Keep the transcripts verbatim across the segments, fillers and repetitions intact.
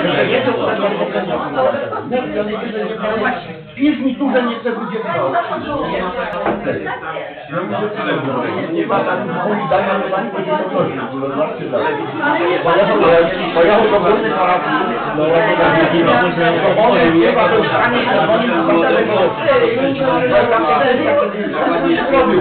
Pisz mi tu, że nie chce ludzie brał. Nie ma tam, oni dają pani po nie poprosić, bo zobaczcie dalej. Pojechał do górnej parafii, no jak to nie ma, to on nie ma, to stanie i zadzwonił do tamtego. To nie zrobił.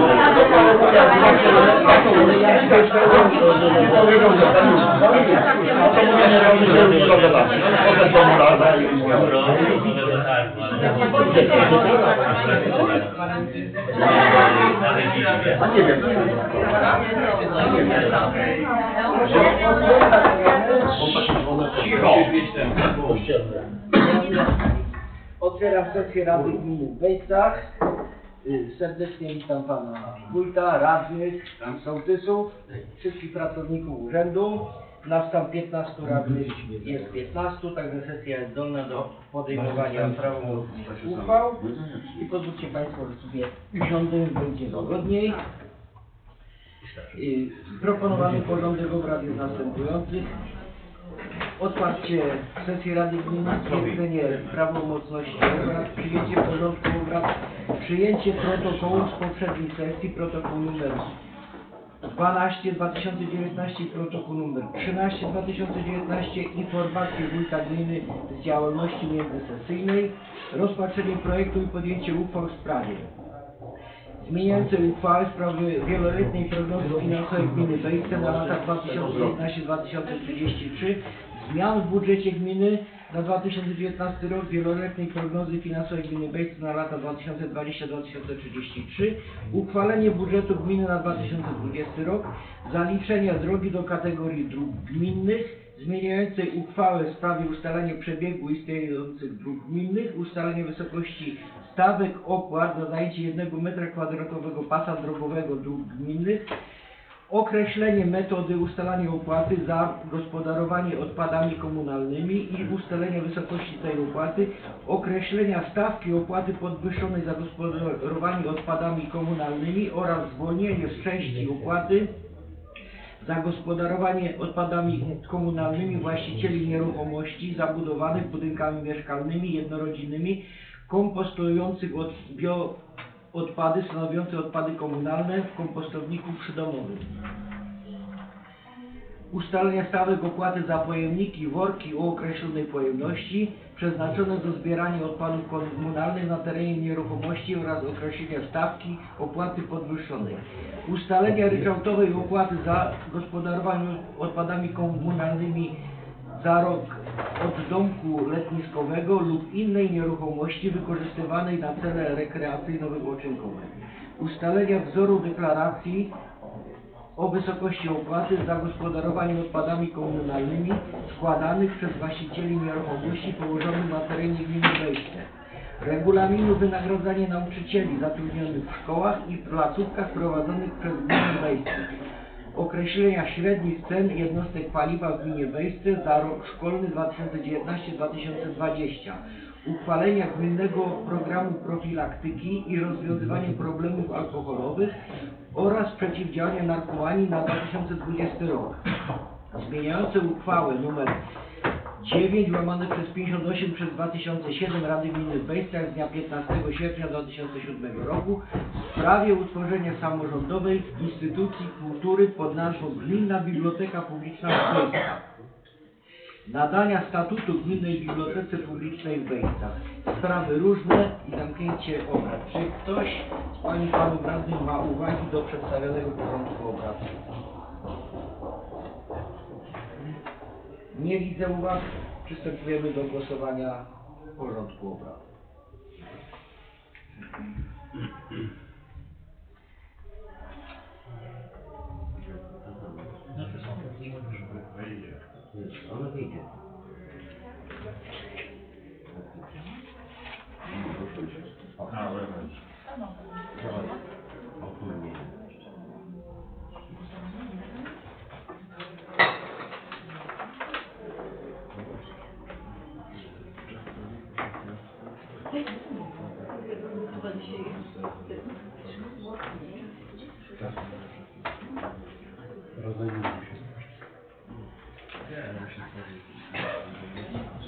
Otwieram sesję Rady Gminy w Bejscach. Serdecznie witam pana wójta, radnych, sołtysów, wszystkich pracowników urzędu. Nas tam piętnastu radnych jest piętnastu, także sesja jest zdolna do podejmowania prawomocnych uchwał. I pozwólcie państwo, że sobie usiądę, będzie wygodniej. Proponowany porządek obrad jest następujący. Otwarcie sesji Rady Gminy, stwierdzenie prawomocności obrad, przyjęcie porządku obrad, przyjęcie protokołu z poprzedniej sesji, protokół numer dwanaście dwa tysiące dziewiętnaście i protokół numer trzynaście dwa tysiące dziewiętnaście, informacje wójta gminy z działalności międzysesyjnej, rozpatrzenie projektu i podjęcie uchwał w sprawie zmieniającej uchwałę w sprawie wieloletniej prognozy finansowej gminy Bejsce na lata dwa tysiące dziewiętnaście do dwa tysiące trzydzieści trzy, zmian w budżecie gminy na dwa tysiące dziewiętnasty rok, wieloletniej prognozy finansowej gminy Bejsce na lata dwa tysiące dwudziesty do dwa tysiące trzydziestego trzeciego, uchwalenie budżetu gminy na dwa tysiące dwudziesty rok, zaliczenia drogi do kategorii dróg gminnych, zmieniającej uchwałę w sprawie ustalenia przebiegu istniejących dróg gminnych, ustalenie wysokości stawek opłat za zajęcie jednego metra kwadratowego pasa drogowego dróg gminnych, określenie metody ustalania opłaty za gospodarowanie odpadami komunalnymi i ustalenie wysokości tej opłaty, określenia stawki opłaty podwyższonej za gospodarowanie odpadami komunalnymi oraz zwolnienie z części opłaty za gospodarowanie odpadami komunalnymi właścicieli nieruchomości zabudowanych budynkami mieszkalnymi jednorodzinnymi kompostujących od bio odpady stanowiące odpady komunalne w kompostowniku przydomowym. Ustalenie stawek opłaty za pojemniki i worki o określonej pojemności przeznaczone do zbierania odpadów komunalnych na terenie nieruchomości oraz określenia stawki opłaty podwyższonej. Ustalenia ryczałtowej opłaty za gospodarowanie odpadami komunalnymi za rok od domku letniskowego lub innej nieruchomości wykorzystywanej na cele rekreacyjno-wypoczynkowe. Ustalenia wzoru deklaracji o wysokości opłaty za gospodarowanie odpadami komunalnymi składanych przez właścicieli nieruchomości położonych na terenie gminy Bejsce. Regulaminu wynagrodzenia nauczycieli zatrudnionych w szkołach i placówkach prowadzonych przez gminę Bejsce. Określenia średnich cen jednostek paliwa w gminie Bejsce za rok szkolny dwa tysiące dziewiętnasty do dwa tysiące dwudziestego. Uchwalenia gminnego programu profilaktyki i rozwiązywania problemów alkoholowych oraz przeciwdziałania narkomanii na dwa tysiące dwudziesty rok. Zmieniające uchwałę nr dziewięć łamane przez pięćdziesiąt osiem przez dwa tysiące siedem Rady Gminy w Bejscach z dnia piętnastego sierpnia dwa tysiące siódmego roku w sprawie utworzenia samorządowej instytucji kultury pod nazwą Gminna Biblioteka Publiczna w Bejscach. Nadania statutu Gminnej Bibliotece Publicznej w Bejscach. Sprawy różne i zamknięcie obrad. Czy ktoś z Pani Panów Radnych ma uwagi do przedstawionego porządku obrad? Nie widzę uwag. Przystępujemy do głosowania porządku obrad. Ona wyjdzie. A, wewnątrz. Opłynie. Rozejmijmy się.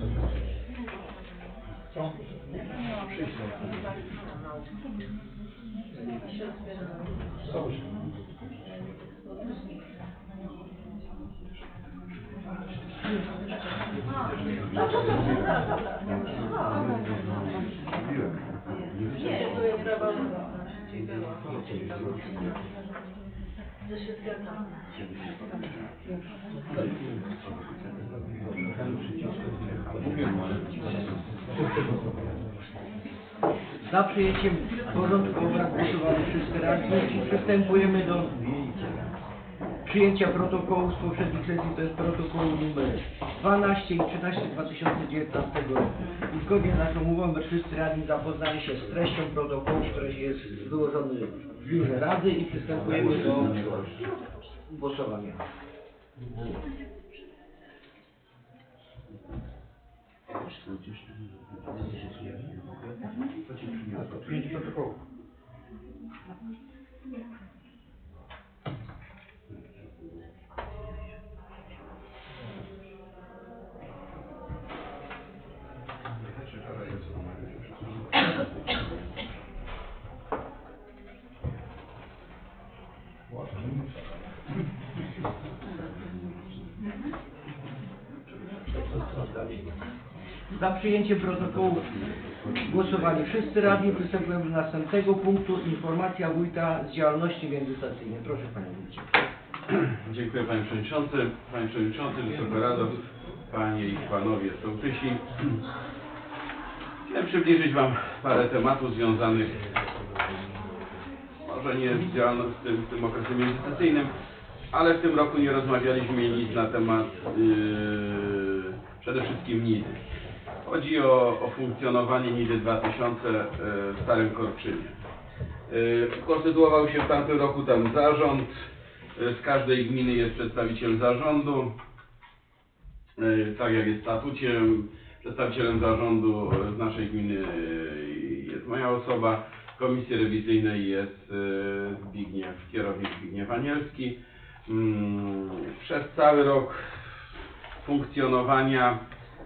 Nie, to jest prawo. To się zgadza. Za przyjęciem porządku obrad głosowali wszyscy radni i przystępujemy do przyjęcia protokołu z poprzednich sesji, to jest protokół numer dwanaście i trzynaście dwa tysiące dziewiętnastego roku. I zgodnie z naszą umową wszyscy radni zapoznali się z treścią protokołu, który jest wyłożony w biurze Rady i przystępujemy do głosowania. Przyjęcie protokołu. Za przyjęciem protokołu głosowali wszyscy radni. Przystępujemy do następnego punktu. Informacja wójta z działalności międzystacyjnej. Proszę Panie Wójcie. Dziękuję Panie Przewodniczący. Panie Przewodniczący, Wysoka Rado, Panie i Panowie Sołtysi. Chciałem przybliżyć Wam parę tematów związanych może nie z, z, tym, z tym okresem międzystacyjnym, ale w tym roku nie rozmawialiśmy nic na temat yy, przede wszystkim Nidy. Chodzi o, o funkcjonowanie Nidy dwa tysiące yy, w Starym Korczynie. Yy, konstytuował się w tamtym roku tam zarząd. Z każdej gminy jest przedstawiciel zarządu, tak jak jest w statucie. Przedstawicielem zarządu z naszej gminy jest moja osoba. W komisji rewizyjnej jest Zbigniew, kierownik Zbigniew Anielski. Przez cały rok funkcjonowania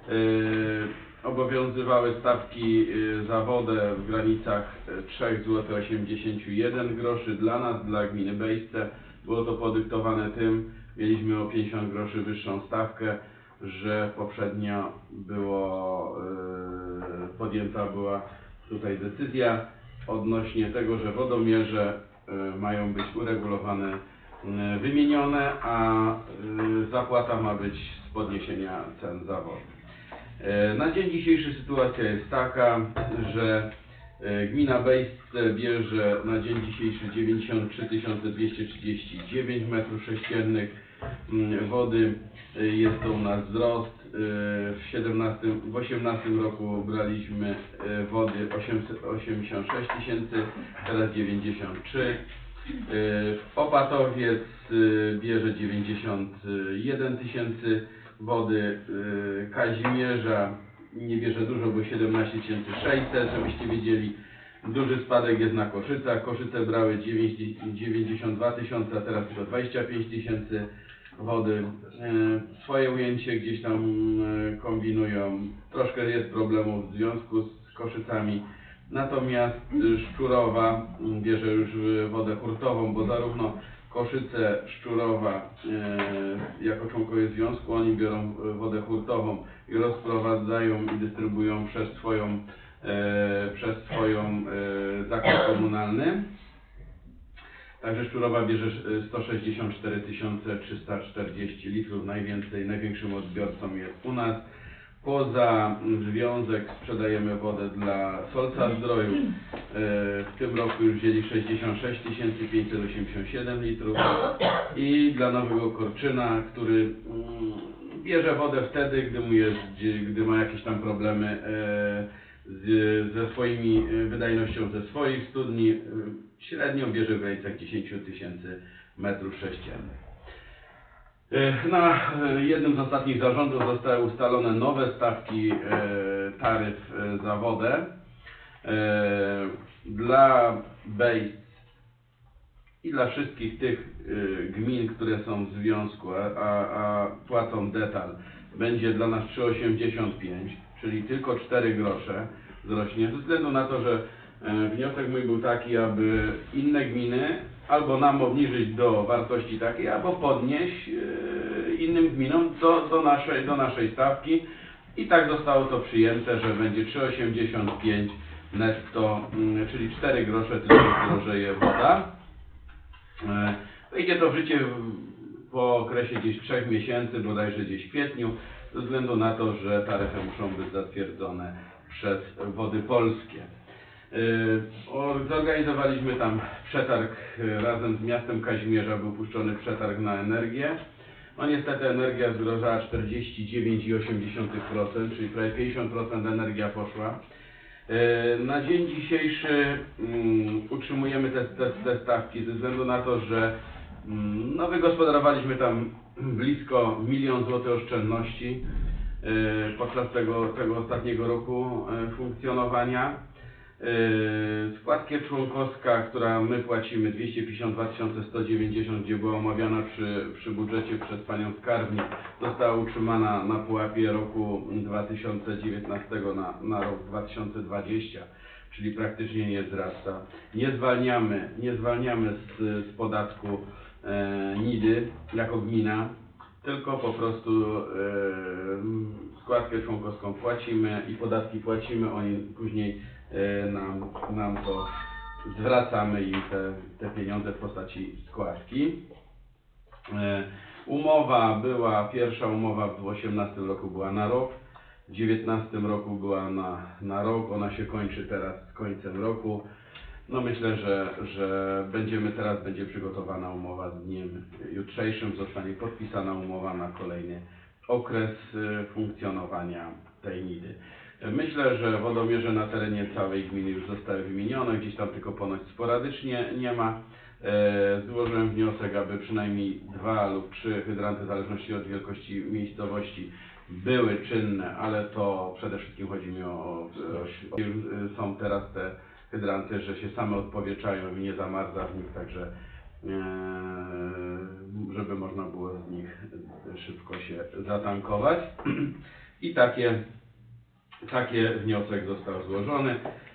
obowiązywały stawki za wodę w granicach trzy złote osiemdziesiąt jeden groszy dla nas, dla gminy Bejsce. Było to podyktowane tym, mieliśmy o pięćdziesiąt groszy wyższą stawkę, że poprzednio było, yy, podjęta była tutaj decyzja odnośnie tego, że wodomierze yy, mają być uregulowane, yy, wymienione, a yy, zapłata ma być z podniesienia cen za wodę. Yy, na dzień dzisiejszy sytuacja jest taka, że gmina Bejsce bierze na dzień dzisiejszy dziewięćdziesiąt trzy tysiące dwieście trzydzieści dziewięć metrów sześciennych wody. Jest to u nas wzrost. W siedemnastym, w osiemnastym roku braliśmy wody osiemdziesiąt sześć tysięcy, teraz dziewięćdziesiąt trzy. Opatowiec bierze dziewięćdziesiąt jeden tysięcy wody. Kazimierza nie bierze dużo, bo siedemnaście tysięcy sześćset, żebyście wiedzieli. Duży spadek jest na Koszycach. Koszyce brały dziewięćdziesiąt dwa tysiące, a teraz tylko dwadzieścia pięć tysięcy wody. Swoje ujęcie gdzieś tam kombinują. Troszkę jest problemów w związku z Koszycami. Natomiast Szczurowa bierze już wodę hurtową, bo zarówno Koszyce, Szczurowa e, jako członkowie związku, oni biorą wodę hurtową i rozprowadzają i dystrybuują przez swoją, e, przez swoją e, zakład komunalny. Także Szczurowa bierze sto sześćdziesiąt cztery tysiące trzysta czterdzieści litrów, najwięcej, największym odbiorcą jest u nas. Poza związek sprzedajemy wodę dla Solca Zdroju. W tym roku już wzięli sześćdziesiąt sześć tysięcy pięćset osiemdziesiąt siedem litrów. I dla Nowego Korczyna, który bierze wodę wtedy, gdy, mu jest, gdy ma jakieś tam problemy z, ze swoimi wydajnością ze swoich studni. Średnio bierze w granicach dziesięć tysięcy metrów sześciennych. Na jednym z ostatnich zarządów zostały ustalone nowe stawki taryf za wodę. Dla Bejsc i dla wszystkich tych gmin, które są w związku, a, a, a płacą detal, będzie dla nas trzy osiemdziesiąt pięć, czyli tylko cztery grosze wzrośnie, ze względu na to, że e, wniosek mój był taki, aby inne gminy albo nam obniżyć do wartości takiej, albo podnieść e, innym gminom do, do, naszej, do naszej stawki. I tak zostało to przyjęte, że będzie trzy osiemdziesiąt pięć netto, mm, czyli cztery grosze tylko zdrożeje woda. E, wejdzie to w życie po okresie gdzieś trzech miesięcy, bodajże gdzieś w kwietniu, ze względu na to, że taryfy muszą być zatwierdzone przez Wody Polskie. Yy, zorganizowaliśmy tam przetarg yy, razem z miastem Kazimierza, był puszczony przetarg na energię. No niestety energia zdrożała czterdzieści dziewięć przecinek osiem procent, czyli prawie pięćdziesiąt procent energia poszła. Yy, na dzień dzisiejszy yy, utrzymujemy te, te, te stawki ze względu na to, że yy, no, wygospodarowaliśmy tam blisko milion złotych oszczędności yy, podczas tego, tego ostatniego roku yy, funkcjonowania. Yy, składka członkowska, która my płacimy dwieście pięćdziesiąt dwa tysiące sto dziewięćdziesiąt, gdzie była omawiana przy, przy budżecie przez panią skarbnik, została utrzymana na pułapie roku dwa tysiące dziewiętnastego na, na rok dwa tysiące dwudziesty, czyli praktycznie nie wzrasta. Nie zwalniamy, nie zwalniamy z, z podatku e, nidy jako gmina, tylko po prostu e, składkę członkowską płacimy i podatki płacimy, oni później Nam, nam to zwracamy im te, te pieniądze w postaci składki. E, umowa była, pierwsza umowa w dwa tysiące osiemnastym roku była na rok, w dwa tysiące dziewiętnastym roku była na, na rok, ona się kończy teraz z końcem roku. No myślę, że, że będziemy teraz, będzie przygotowana umowa z dniem jutrzejszym, zostanie podpisana umowa na kolejny okres funkcjonowania tej nidy. Myślę, że wodomierze na terenie całej gminy już zostały wymienione, gdzieś tam tylko ponoć sporadycznie nie ma. E, złożyłem wniosek, aby przynajmniej dwa lub trzy hydranty, w zależności od wielkości miejscowości, były czynne, ale to przede wszystkim chodzi mi o, o, o, o są teraz te hydranty, że się same odpowietrzają i nie zamarza w nich, także e, żeby można było z nich szybko się zatankować. I takie Taki wniosek został złożony.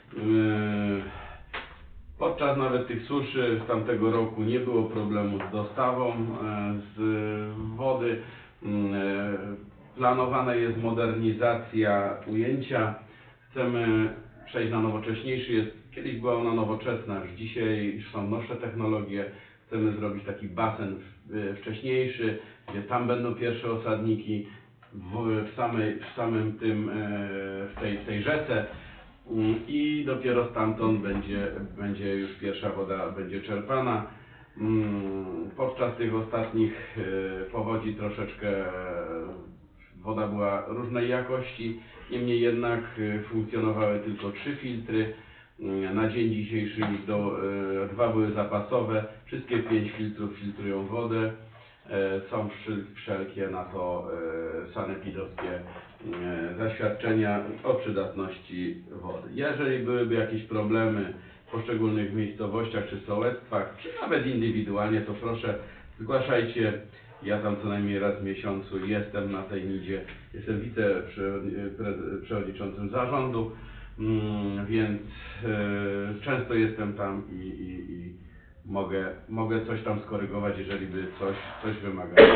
Podczas nawet tych suszy z tamtego roku nie było problemu z dostawą z wody. Planowana jest modernizacja ujęcia. Chcemy przejść na nowocześniejszy. Jest, kiedyś była ona nowoczesna, już dzisiaj są nowsze technologie. Chcemy zrobić taki basen wcześniejszy, gdzie tam będą pierwsze osadniki. W, w, samej, w samym tym, w tej, w tej rzece i dopiero stamtąd będzie, będzie już pierwsza woda będzie czerpana. Podczas tych ostatnich powodzi troszeczkę woda była różnej jakości, niemniej jednak funkcjonowały tylko trzy filtry. Na dzień dzisiejszy już do, dwa były zapasowe, wszystkie pięć filtrów filtrują wodę. Są wszelkie na to sanepidowskie zaświadczenia o przydatności wody. Jeżeli byłyby jakieś problemy w poszczególnych miejscowościach czy sołectwach, czy nawet indywidualnie, to proszę zgłaszajcie. Ja tam co najmniej raz w miesiącu jestem na tej nidzie. Jestem wiceprzewodniczącym zarządu, więc często jestem tam i, i, i Mogę, mogę coś tam skorygować, jeżeli by coś, coś wymagało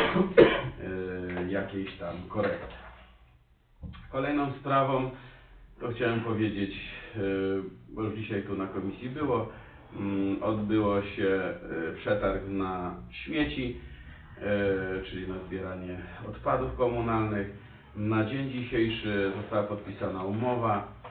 yy, jakiejś tam korekty. Kolejną sprawą, to chciałem powiedzieć, yy, bo już dzisiaj tu na komisji było, yy, odbyło się yy, przetarg na śmieci, yy, czyli na zbieranie odpadów komunalnych. Na dzień dzisiejszy została podpisana umowa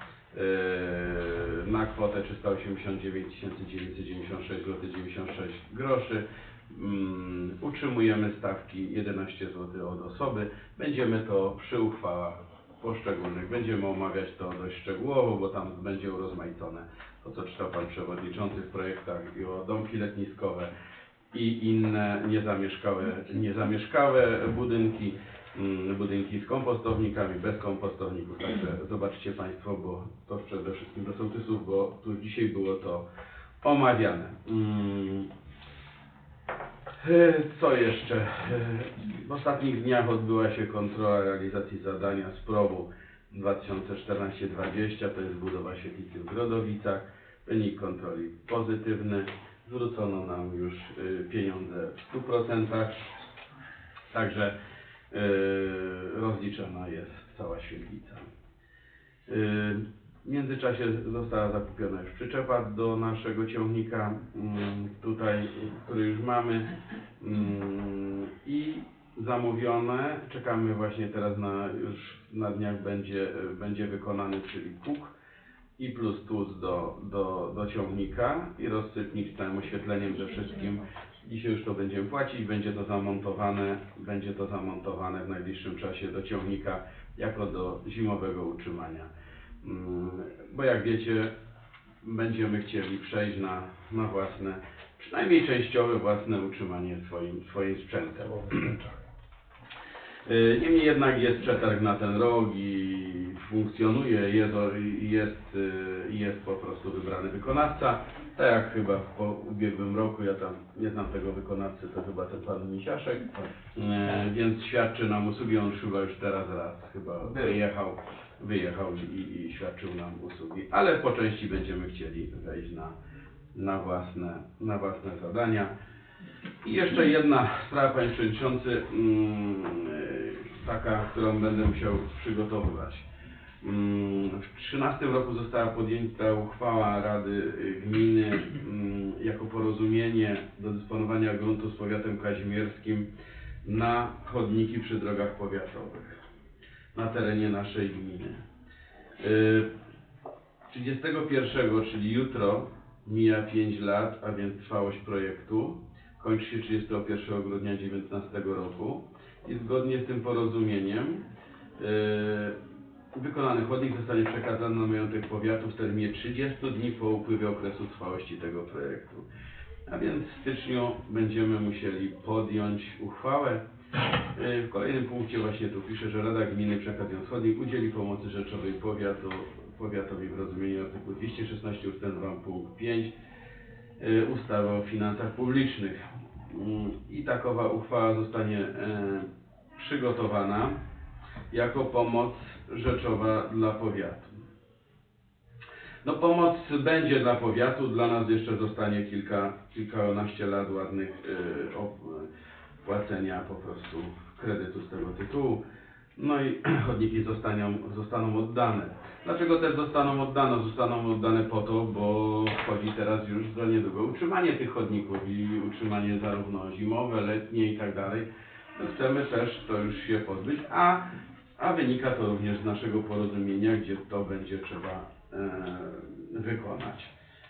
na kwotę trzysta osiemdziesiąt dziewięć tysięcy dziewięćset dziewięćdziesiąt sześć złotych dziewięćdziesiąt sześć groszy. Um, utrzymujemy stawki jedenaście złotych od osoby. Będziemy to przy uchwałach poszczególnych, będziemy omawiać to dość szczegółowo, bo tam będzie urozmaicone to, co czytał Pan Przewodniczący w projektach i o domki letniskowe i inne niezamieszkałe, niezamieszkałe budynki. budynki z kompostownikami, bez kompostowników, także zobaczcie Państwo, bo to przede wszystkim do sołtysów, bo tu dzisiaj było to omawiane. E, Co jeszcze? E, W ostatnich dniach odbyła się kontrola realizacji zadania z progu dwa tysiące czternaście dwadzieścia, to jest budowa świetlicy w Grodowicach. Wynik kontroli pozytywny. Zwrócono nam już e, pieniądze w stu procentach. Także e, rozliczona jest cała świetlica. E, W międzyczasie została zakupiona już przyczepa do naszego ciągnika, mm, tutaj, który już mamy, mm, i zamówione. Czekamy właśnie teraz na, już na dniach będzie, będzie wykonany, czyli pług i plus tłus do, do, do ciągnika i rozsypnik z całym oświetleniem ze wszystkim. Dzisiaj już to będziemy płacić, będzie to zamontowane, będzie to zamontowane w najbliższym czasie do ciągnika jako do zimowego utrzymania. Bo jak wiecie, będziemy chcieli przejść na, na własne, przynajmniej częściowe własne utrzymanie swoim, swoim sprzętem. Niemniej jednak jest przetarg na ten rok i funkcjonuje, jest, jest, jest po prostu wybrany wykonawca. Tak jak chyba w ubiegłym roku, ja tam nie znam tego wykonawcy, to chyba ten pan Misiaszek, e, więc świadczy nam usługi, on chyba już teraz raz chyba wyjechał, wyjechał i, i świadczył nam usługi, ale po części będziemy chcieli wejść na, na, własne, na własne zadania. I jeszcze jedna sprawa, panie przewodniczący, taka, którą będę musiał przygotowywać. W dwa tysiące trzynastym roku została podjęta uchwała Rady Gminy jako porozumienie do dysponowania gruntu z powiatem kazimierskim na chodniki przy drogach powiatowych na terenie naszej gminy. trzydziestego pierwszego, czyli jutro, mija pięć lat, a więc trwałość projektu. Kończy się trzydziestego pierwszego grudnia dwa tysiące dziewiętnastego roku i zgodnie z tym porozumieniem yy, wykonany chodnik zostanie przekazany na majątek powiatu w terminie trzydziestu dni po upływie okresu trwałości tego projektu. A więc w styczniu będziemy musieli podjąć uchwałę. Yy, w kolejnym punkcie właśnie tu pisze, że Rada Gminy, przekazując chodnik, udzieli pomocy rzeczowej powiatu, powiatowi w rozumieniu artykułu dwieście szesnaście ustęp dwa punkt pięć ustawy o finansach publicznych. I takowa uchwała zostanie e, przygotowana jako pomoc rzeczowa dla powiatu. No pomoc będzie dla powiatu, dla nas jeszcze zostanie kilka, kilkanaście lat ładnych e, o, płacenia po prostu kredytu z tego tytułu. No i chodniki zostaną, zostaną oddane. Dlaczego też zostaną oddane? Zostaną oddane po to, bo wchodzi teraz już za niedługo utrzymanie tych chodników i utrzymanie zarówno zimowe, letnie i tak dalej. No chcemy też to już się pozbyć, a, a wynika to również z naszego porozumienia, gdzie to będzie trzeba e, wykonać.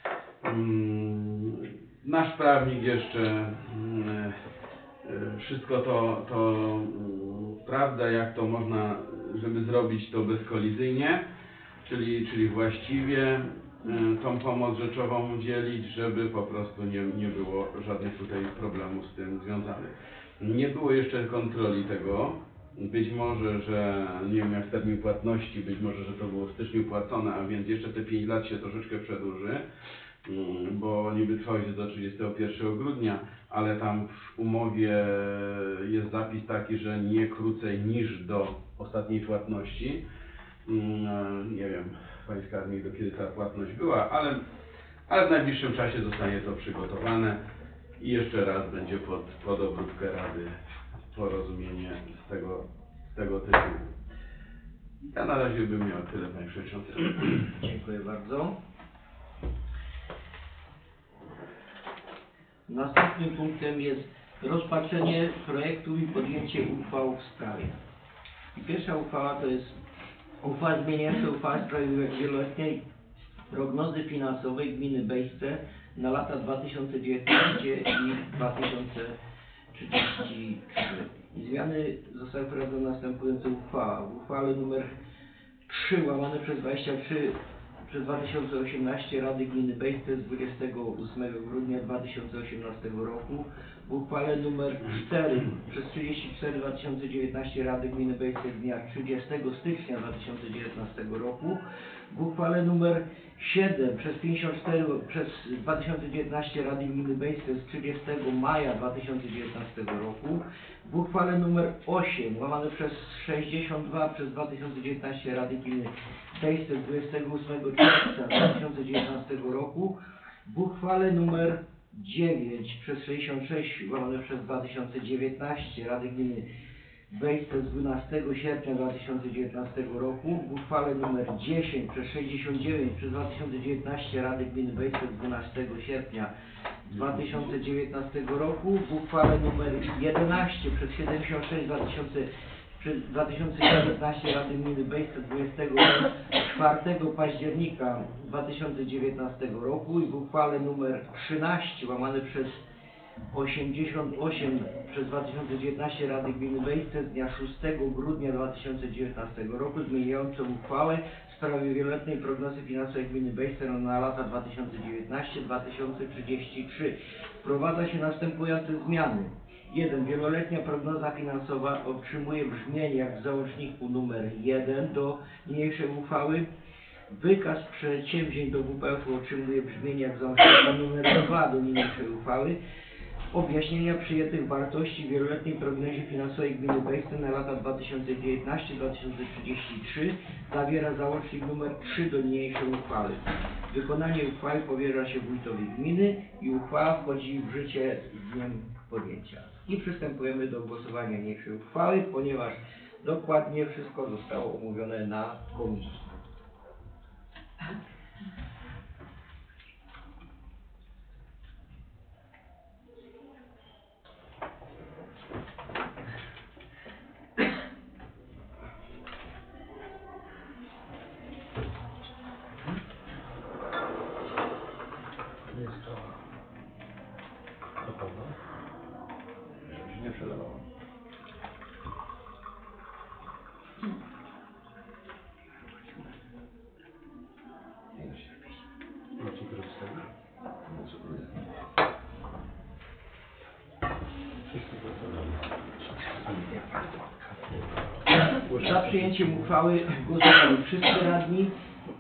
Mm, nasz prawnik jeszcze mm, wszystko to, to mm, prawda, jak to można, żeby zrobić to bezkolizyjnie, czyli, czyli właściwie y, tą pomoc rzeczową udzielić, żeby po prostu nie, nie było żadnych tutaj problemów z tym związanych. Nie było jeszcze kontroli tego, być może, że nie wiem jak termin płatności, być może, że to było w styczniu płacone, a więc jeszcze te pięć lat się troszeczkę przedłuży, bo niby trwałość jest do trzydziestego pierwszego grudnia, ale tam w umowie jest zapis taki, że nie krócej niż do ostatniej płatności. Nie wiem, panie skarbnik, do kiedy ta płatność była, ale, ale w najbliższym czasie zostanie to przygotowane i jeszcze raz będzie pod, pod obróbkę Rady porozumienie z tego, z tego tytułu. Ja na razie bym miał tyle, panie przewodniczący. Dziękuję bardzo. Następnym punktem jest rozpatrzenie projektu i podjęcie uchwał w sprawie. I pierwsza uchwała to jest uchwała zmieniająca uchwałę w sprawie wieloletniej prognozy finansowej gminy Bejsce na lata dwa tysiące dziewiętnaście i dwa tysiące trzydzieści trzy. Zmiany zostały wprowadzone następujące uchwała. W uchwale numer trzy łamane przez dwadzieścia trzy przez dwa tysiące osiemnaście Rady Gminy Bejsce z dwudziestego ósmego grudnia dwa tysiące osiemnastego roku, w uchwale nr cztery przez trzydzieści cztery dwa tysiące dziewiętnaście Rady Gminy Bejsce z dnia trzydziestego stycznia dwa tysiące dziewiętnastego roku, w uchwale nr siedem przez pięćdziesiąt cztery przez dwa tysiące dziewiętnaście Rady Gminy Bejsce z trzydziestego maja dwa tysiące dziewiętnastego roku, w uchwale nr osiem łamane przez sześćdziesiąt dwa przez dwa tysiące dziewiętnaście Rady Gminy Bejsce z dwudziestego ósmego czerwca dwa tysiące dziewiętnastego roku, w uchwale nr dziewięć przez sześćdziesiąt sześć łamane przez dwa tysiące dziewiętnaście Rady Gminy Bejsce z dwunastego sierpnia dwa tysiące dziewiętnastego roku, w uchwale nr dziesięć przez sześćdziesiąt dziewięć przez dwa tysiące dziewiętnaście Rady Gminy Bejsce z dwunastego sierpnia dwa tysiące dziewiętnastego roku, w uchwale nr jedenaście przez siedemdziesiąt sześć dwa tysiące dziewiętnaście Rady Gminy Bejsce dwudziestego czwartego października dwa tysiące dziewiętnastego roku i w uchwale nr trzynaście łamane przez osiemdziesiąt osiem przez dwa tysiące dziewiętnaście Rady Gminy Bejsce z dnia szóstego grudnia dwa tysiące dziewiętnastego roku zmieniającą uchwałę w sprawie wieloletniej prognozy finansowej Gminy Bejsce na lata dwa tysiące dziewiętnaście do dwa tysiące trzydzieści trzy. Wprowadza się następujące zmiany. jeden. Wieloletnia prognoza finansowa otrzymuje brzmienie jak w załączniku numer jeden do niniejszej uchwały. Wykaz przedsięwzięć do W P F-u otrzymuje brzmienie jak w załączniku numer dwa do niniejszej uchwały. Objaśnienia przyjętych wartości w wieloletniej prognozie finansowej Gminy Bejsce na lata dwa tysiące dziewiętnaście do dwa tysiące trzydzieści trzy zawiera załącznik numer trzy do niniejszej uchwały. Wykonanie uchwały powierza się wójtowi gminy i uchwała wchodzi w życie z dniem podjęcia. I przystępujemy do głosowania niniejszej uchwały, ponieważ dokładnie wszystko zostało omówione na komisji. Nie przelewałem. Na cukier wstawić? Za przyjęciem uchwały głosowali wszyscy radni.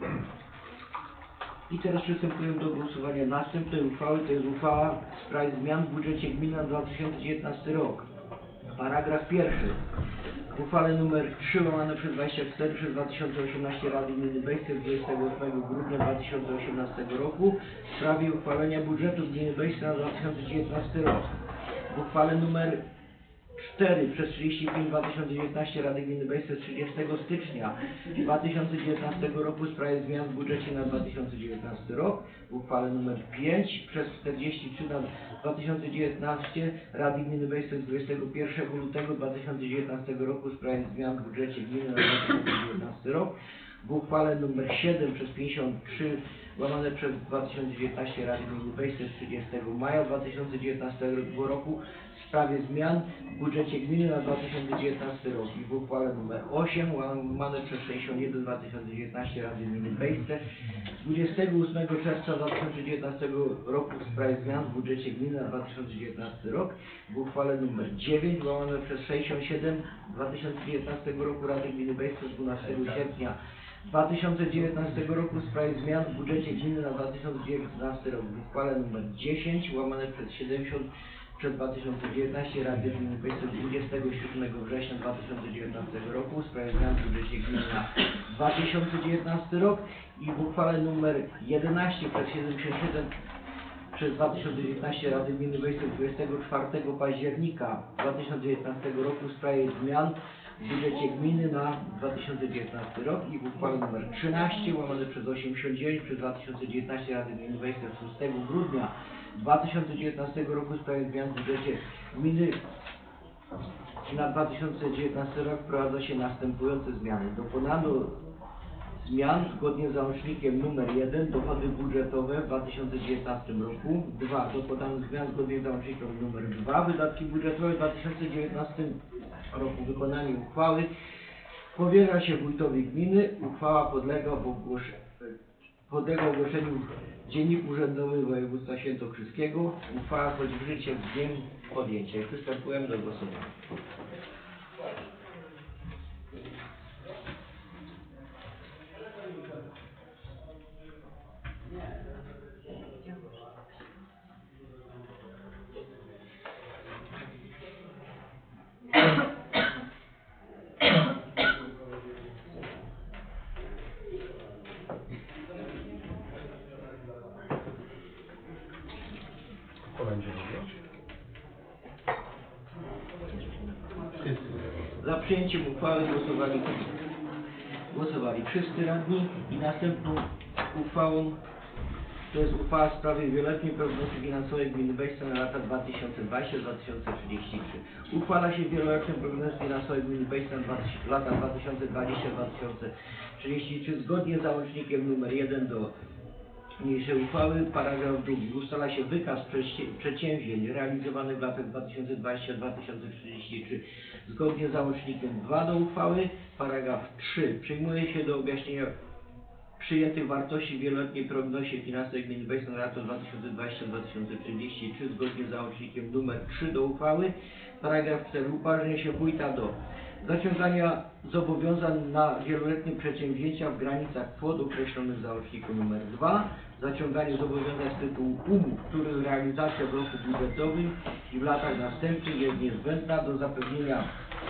I teraz przystępujemy do głosowania następnej uchwały. To jest uchwała w sprawie zmian w budżecie gminy na dwa tysiące dziewiętnasty rok. Paragraf pierwszy. W uchwale nr trzy łamane przez dwadzieścia cztery przez dwa tysiące osiemnaście Rady Gminy Bejsce dwudziestego ósmego grudnia dwa tysiące osiemnastego roku w sprawie uchwalenia budżetu gminy Bejsce na dwa tysiące dziewiętnasty rok. W uchwale nr cztery przez trzydzieści pięć dwa tysiące dziewiętnaście Rady Gminy Bejsce z trzydziestego stycznia dwa tysiące dziewiętnastego roku w sprawie zmian w budżecie na dwa tysiące dziewiętnasty rok. W uchwale nr pięć przez czterdzieści trzy na dwa tysiące dziewiętnaście Rady Gminy Bejsce z dwudziestego pierwszego lutego dwa tysiące dziewiętnastego roku w sprawie zmian w budżecie gminy na dwa tysiące dziewiętnasty rok. W uchwale nr siedem przez pięćdziesiąt trzy łamane przez dwa tysiące dziewiętnaście Rady Gminy Bejsce z trzydziestego maja dwa tysiące dziewiętnastego roku w sprawie zmian w budżecie gminy na dwa tysiące dziewiętnasty rok i w uchwale nr osiem łamane przez sześćdziesiąt jeden dwa tysiące dziewiętnaście Rady Gminy Bejsce z dwudziestego ósmego czerwca dwa tysiące dziewiętnastego roku w sprawie zmian w budżecie gminy na dwa tysiące dziewiętnasty rok. W uchwale nr dziewięć łamane przez sześćdziesiąt siedem dwa tysiące dziewiętnastego roku Rady Gminy Bejsce z dwunastego sierpnia dwa tysiące dziewiętnastego roku w sprawie zmian w budżecie gminy na dwa tysiące dziewiętnasty rok. W uchwale nr dziesięć łamane przez siedemdziesiąt przez dwa tysiące dziewiętnaście Rady Gminy Bejsce z dwudziestego siódmego września dwa tysiące dziewiętnastego roku w sprawie zmian w budżecie gminy na dwa tysiące dziewiętnasty rok i w uchwale nr jedenaście przez siedemdziesiąt siedem przez dwa tysiące dziewiętnaście Rady Gminy Bejsce z dwudziestego czwartego października dwa tysiące dziewiętnastego roku w sprawie zmian w budżecie gminy na dwa tysiące dziewiętnasty rok i w uchwale nr trzynaście łamane przez osiemdziesiąt dziewięć przez dwa tysiące dziewiętnaście Rady Gminy Bejsce z szóstego grudnia dwa tysiące dziewiętnastego roku w sprawie zmian w budżecie gminy na dwa tysiące dziewiętnasty rok wprowadza się następujące zmiany. Dokonano zmian zgodnie z załącznikiem numer jeden dochody budżetowe w dwa tysiące dziewiętnastym roku. dwa. Dokonano zmian zgodnie z załącznikiem numer dwa wydatki budżetowe w dwa tysiące dziewiętnastym roku. Wykonanie uchwały powierza się wójtowi gminy. Uchwała podlega w ogłoszeniu. podlega ogłoszeniu w Dzienniku Urzędowym Województwa Świętokrzyskiego. Uchwała wchodzi w życie z dniem podjęcia. I przystępujemy do głosowania. To będzie mówić? Za przyjęciem uchwały głosowali, głosowali wszyscy radni i następną uchwałą to jest uchwała w sprawie wieloletniej prognozy finansowej gminy Bejsce na lata dwa tysiące dwudziesty do dwa tysiące trzydziestego trzeciego. Uchwala się wieloletnią prognozę finansową gminy Bejsce na lata dwa tysiące dwudziesty do dwa tysiące trzydziestego trzeciego zgodnie z załącznikiem numer jeden do niniejszej uchwały. Paragraf drugi. Ustala się wykaz przedsięwzięć realizowanych w latach dwa tysiące dwudziestym do dwa tysiące trzydziestego trzeciego zgodnie z załącznikiem dwa do uchwały. Paragraf trzy. Przyjmuje się do objaśnienia przyjętych wartości w wieloletniej prognozie finansowej gminy Bejsce na lata dwa tysiące dwudziesty do dwa tysiące trzydziestego trzeciego zgodnie z załącznikiem numer trzy do uchwały. Paragraf cztery. Upoważnia się wójta do zaciągania zobowiązań na wieloletnie przedsięwzięcia w granicach kwot określonych w załączniku numer dwa. Zaciąganie zobowiązań z tytułu umów, których realizacja w roku budżetowym i w latach następnych jest niezbędna do zapewnienia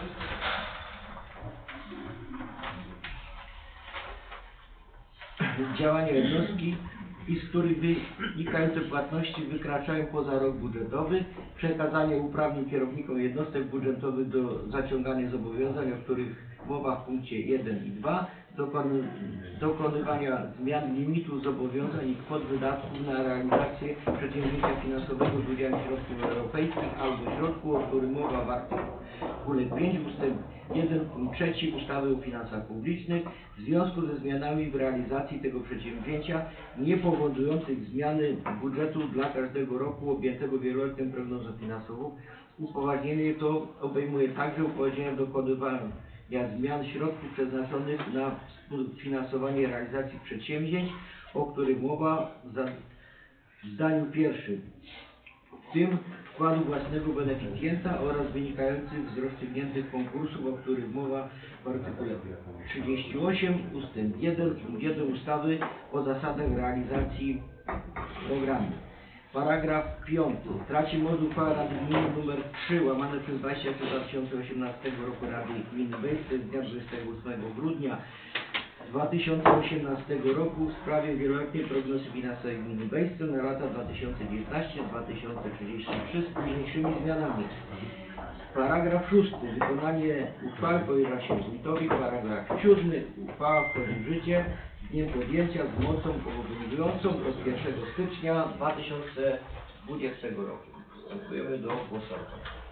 działania jednostki i z których wynikające płatności wykraczają poza rok budżetowy, przekazanie uprawnień kierownikom jednostek budżetowych do zaciągania zobowiązań, o których mowa w punkcie jeden i dwa, dokony, dokonywania zmian limitu zobowiązań i kwot wydatków na realizację przedsięwzięcia finansowego z udziałem środków europejskich albo środków, o którym mowa w artykule pięć ustęp jeden punkt trzy ustawy o finansach publicznych w związku ze zmianami w realizacji tego przedsięwzięcia nie powodujących zmiany budżetu dla każdego roku objętego wieloletnią prognozą finansową. Upoważnienie to obejmuje także upoważnienia dokonywania zmian środków przeznaczonych na finansowanie realizacji przedsięwzięć, o których mowa w zdaniu pierwszym, w tym wkładu własnego beneficjenta oraz wynikających z rozstrzygniętych konkursów, o których mowa w artykule trzydziestym ósmym ustęp jeden punkt jeden ustawy o zasadach realizacji programu. Paragraf piąty. Traci moc uchwała Rady Gminy nr trzy łamane przez dwadzieścia trzy dwa tysiące osiemnastego roku Rady Gminy Bejsce z dnia dwudziestego ósmego grudnia dwa tysiące osiemnastego roku w sprawie wieloletniej prognozy finansowej gminy Bejsce na lata dwa tysiące dziewiętnasty do dwa tysiące trzydziestego trzeciego z późniejszymi zmianami. Paragraf szósty. Wykonanie uchwały powierza się wójtowi. Paragraf siódmy. Uchwała wchodzi w życie z dniem podjęcia z mocą obowiązującą od pierwszego stycznia dwa tysiące dwudziestego roku. Przystępujemy do głosowania.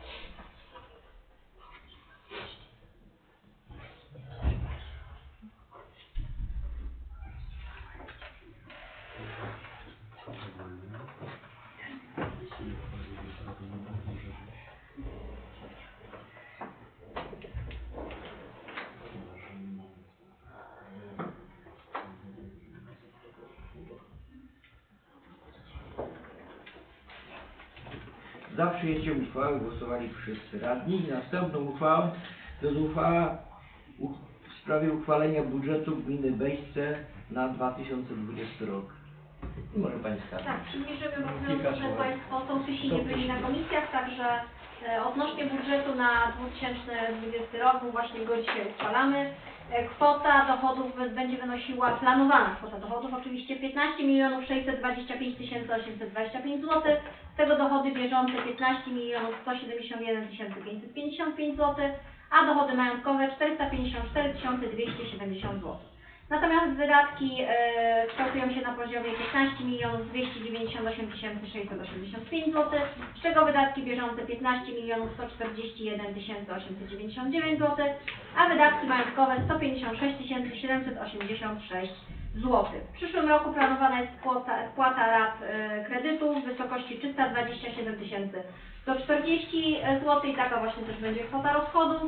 Za przyjęciem uchwały głosowali wszyscy radni. Następną uchwałą to jest uchwała w sprawie uchwalenia budżetu gminy Bejsce na dwa tysiące dwudziesty rok. I może Pani skazać. Tak, przybliżymy, bo w związku, że Państwo sołtysi nie byli na komisjach, także e, odnośnie budżetu na dwa tysiące dwudziesty rok, bo właśnie go dzisiaj uchwalamy. E, kwota dochodów będzie wynosiła, planowana kwota dochodów oczywiście piętnaście milionów sześćset dwadzieścia pięć tysięcy osiemset dwadzieścia pięć złotych, z tego dochody bieżące piętnaście milionów sto siedemdziesiąt jeden tysięcy pięćset pięćdziesiąt pięć złotych, a dochody majątkowe czterysta pięćdziesiąt cztery tysiące dwieście siedemdziesiąt złotych. Natomiast wydatki e, kształtują się na poziomie piętnaście milionów dwieście dziewięćdziesiąt osiem tysięcy sześćset osiemdziesiąt pięć złotych, z czego wydatki bieżące piętnaście milionów sto czterdzieści jeden tysięcy osiemset dziewięćdziesiąt dziewięć złotych, a wydatki majątkowe sto pięćdziesiąt sześć tysięcy siedemset osiemdziesiąt sześć złotych. W przyszłym roku planowana jest spłata, spłata rat e, kredytu w wysokości trzysta dwadzieścia siedem tysięcy sto czterdzieści złotych i taka właśnie też będzie kwota rozchodów.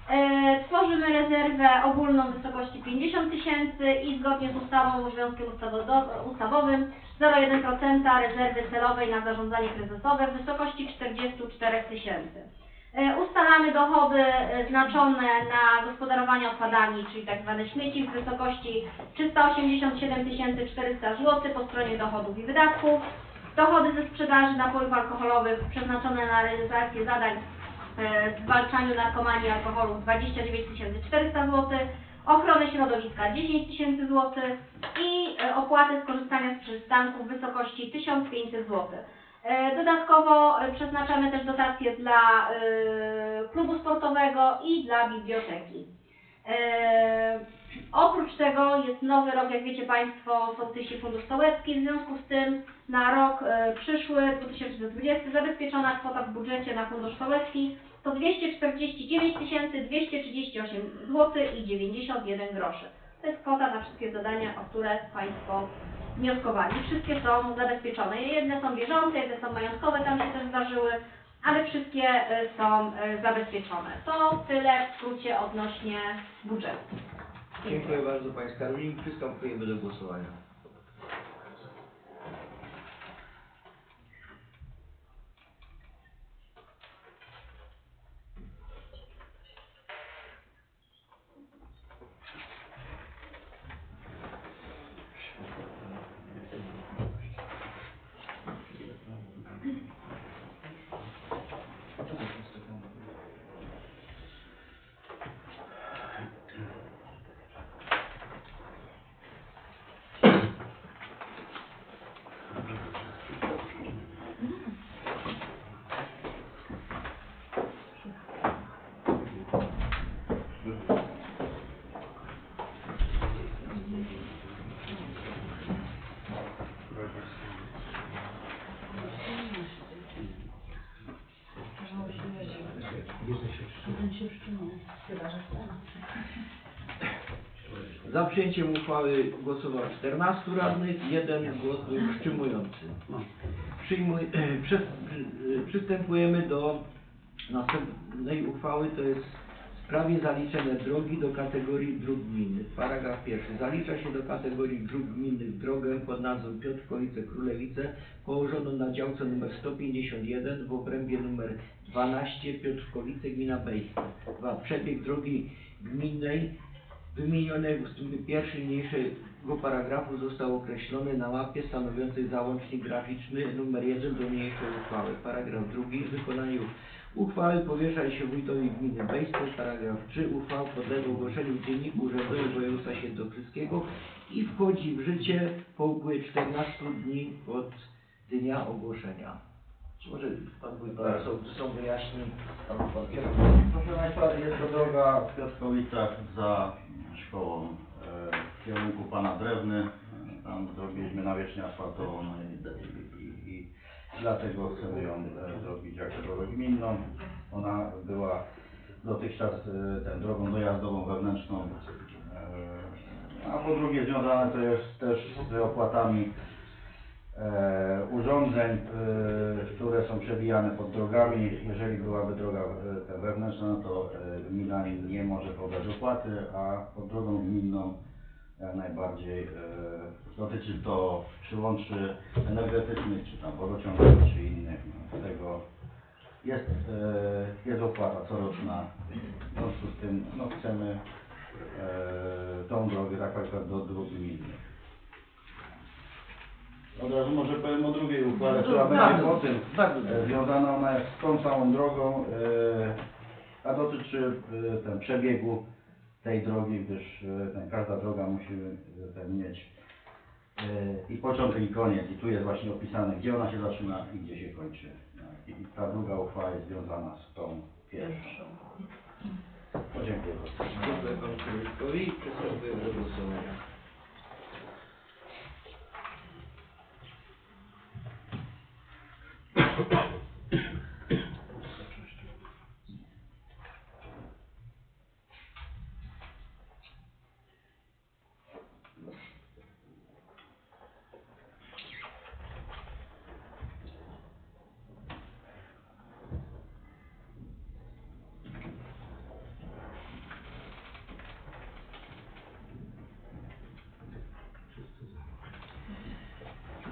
E, Tworzymy rezerwę ogólną w wysokości pięćdziesiąt tysięcy i zgodnie z ustawą, obowiązkiem ustawodo- ustawowym zero przecinek jeden procent rezerwy celowej na zarządzanie kryzysowe w wysokości czterdzieści cztery tysięcy. E, Ustalamy dochody e, znaczone na gospodarowanie odpadami, czyli tak zwane śmieci w wysokości trzysta osiemdziesiąt siedem tysięcy czterysta złotych po stronie dochodów i wydatków. Dochody ze sprzedaży napojów alkoholowych przeznaczone na realizację zadań w zwalczaniu narkomanii i alkoholu dwadzieścia dziewięć tysięcy czterysta złotych, ochronę środowiska dziesięć tysięcy złotych i e, opłaty skorzystania z przystanków w wysokości tysiąc pięćset złotych. E, Dodatkowo e, przeznaczamy też dotacje dla e, klubu sportowego i dla biblioteki. E, Oprócz tego jest nowy rok, jak wiecie Państwo, sołtysi Fundusz Sołecki, w związku z tym na rok e, przyszły, dwa tysiące dwudziesty, zabezpieczona kwota w budżecie na Fundusz Sołecki to dwieście czterdzieści dziewięć tysięcy dwieście trzydzieści osiem złotych i dziewięćdziesiąt jeden groszy. To jest kwota na wszystkie zadania, o które Państwo wnioskowali. Wszystkie są zabezpieczone. Jedne są bieżące, jedne są majątkowe, tam się też zdarzyły, ale wszystkie e, są e, zabezpieczone. To tyle w skrócie odnośnie budżetu. Dziękuję bardzo Pani Karolinie. Przystępujemy do głosowania. Za przyjęciem uchwały głosowało czternastu radnych, jeden głos był wstrzymujący. Przyjmuj, przy, przy, przystępujemy do następnej uchwały, to jest w sprawie zaliczenia drogi do kategorii dróg gminnych. Paragraf pierwszy. Zalicza się do kategorii dróg gminnych drogę pod nazwą Piotrkowice-Królewice położoną na działce nr sto pięćdziesiąt jeden w obrębie nr dwanaście Piotrkowice, gmina Bejska. dwa. Przebieg drogi gminnej wymienionej w ustępie pierwszym niniejszego paragrafu został określony na mapie stanowiącej załącznik graficzny nr jeden do niniejszej uchwały. Paragraf drugi. Wykonanie uchwały powierza się wójtowi gminy Bejskiej. Paragraf trzy. Uchwała podlega ogłoszeniu w Dzienniku Urzędowym Województwa Świętokrzyskiego i wchodzi w życie po upływie czternastu dni od dnia ogłoszenia. Czy może Pan Wójt są, są wyjaśni Pan Pan Proszę Państwa, jest to droga w Piotrkowicach za szkołą e, w kierunku Pana Drewny. Tam zrobiliśmy nawierzchnię asfaltową, no i, i, i dlatego chcemy ją e, zrobić jako drogę gminną. Ona była dotychczas e, ten, drogą dojazdową wewnętrzną, e, a po drugie związane to jest też z opłatami E, urządzeń, e, które są przebijane pod drogami. Jeżeli byłaby droga e, wewnętrzna, no to e, gmina nie może pobrać opłaty, a pod drogą gminną jak najbardziej e, dotyczy to przyłączy energetycznych, czy tam wodociągowych, czy innych. No, z tego jest, e, jest opłata coroczna. W związku z tym no, chcemy e, tą drogę tak jak do dróg gminnych. Od razu może powiem o drugiej uchwale, która będzie po tym związana, ona jest z tą samą drogą, e, a dotyczy e, ten przebiegu tej drogi, gdyż e, ten, każda droga musi e, ten mieć e, i początek i koniec, i tu jest właśnie opisane, gdzie ona się zaczyna i gdzie się kończy. Tak. I ta druga uchwała jest związana z tą pierwszą. Podziękuję bardzo. Dziękuję Panu Kierownikowi. Przystępujemy do głosowania.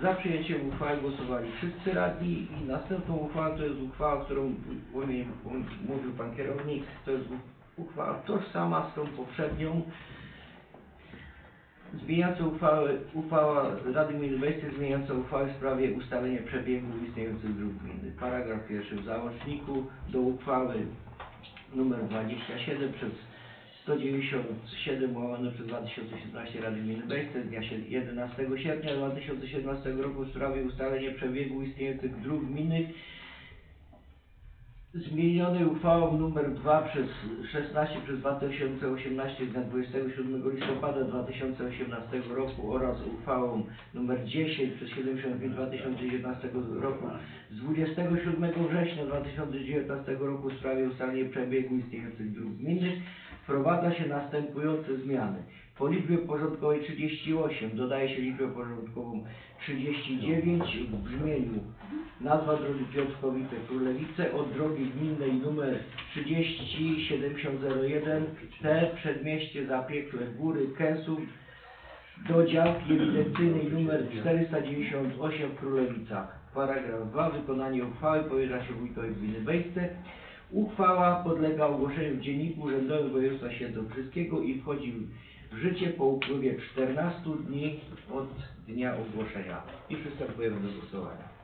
Za przyjęciem uchwały głosowali wszyscy radni i następną uchwałą to jest uchwała, którą mówił Pan Kierownik, to jest uchwała tożsama z tą poprzednią. Zmieniająca uchwałę, uchwała Rady Gminy Bejsce zmieniająca uchwałę w sprawie ustalenia przebiegu istniejących dróg gminy. Paragraf pierwszy w załączniku do uchwały numer dwadzieścia siedem przez sto dziewięćdziesiąt siedem łamane przez dwa tysiące siedemnaście Rady Gminy Bejsce z dnia jedenastego sierpnia dwa tysiące siedemnastego roku w sprawie ustalenia przebiegu istniejących dróg gminnych zmienionej uchwałą nr dwa przez szesnaście przez dwa tysiące osiemnaście z dnia dwudziestego siódmego listopada dwa tysiące osiemnastego roku oraz uchwałą nr dziesięć przez siedemdziesiąt pięć dwa tysiące dziewiętnastego roku z dwudziestego siódmego września dwa tysiące dziewiętnastego roku w sprawie ustalenia przebiegu istniejących dróg gminnych wprowadza się następujące zmiany. Po liczbie porządkowej trzydzieści osiem dodaje się liczbę porządkową trzydzieści dziewięć w brzmieniu: nazwa drogi Piotrkowice Królewice od drogi gminnej nr trzydzieści siedemdziesiąt zero jeden T Przedmieście Zapiekle Góry Kęsów do działki ewidencyjnej nr czterysta dziewięćdziesiąt osiem w Królewicach. Paragraf dwa. Wykonanie uchwały powierza się wójtowi gminy Bejsce. Uchwała podlega ogłoszeniu w Dzienniku Urzędowym Województwa Świętokrzyskiego i wchodzi w życie po upływie czternastu dni od dnia ogłoszenia. I przystępujemy do głosowania.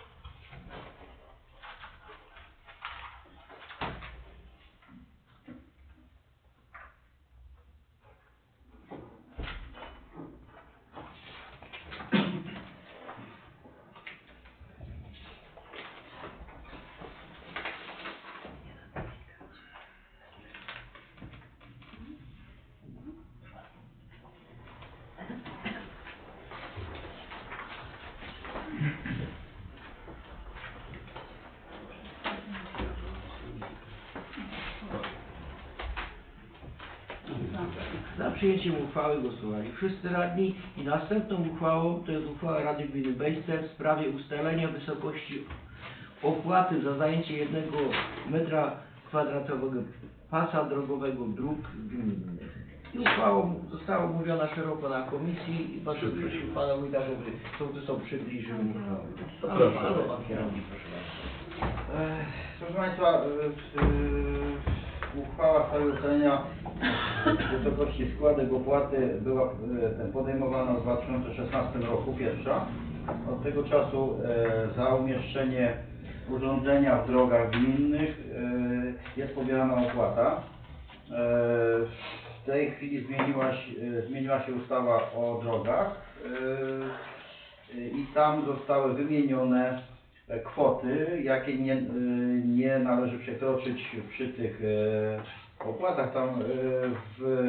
Za przyjęciem uchwały głosowali wszyscy radni i następną uchwałą to jest uchwała Rady Gminy Bejsce w sprawie ustalenia wysokości opłaty za zajęcie jednego metra kwadratowego pasa drogowego dróg gminnych. I uchwała została omówiona szeroko na komisji i bardzo prosił Pana Wójta, żeby sołtysom przybliżył uchwałę. To proszę. Albo Pan Kierownik, proszę bardzo. E, Proszę Państwa, e, e, uchwała w sprawie ustalenia wysokości składek opłaty była e, podejmowana w dwa tysiące szesnastym roku, pierwsza. Od tego czasu e, za umieszczenie urządzenia w drogach gminnych e, jest pobierana opłata. E, w tej chwili zmieniła się, e, zmieniła się ustawa o drogach e, i tam zostały wymienione kwoty, jakie nie, nie należy przekroczyć przy tych opłatach. Tam w,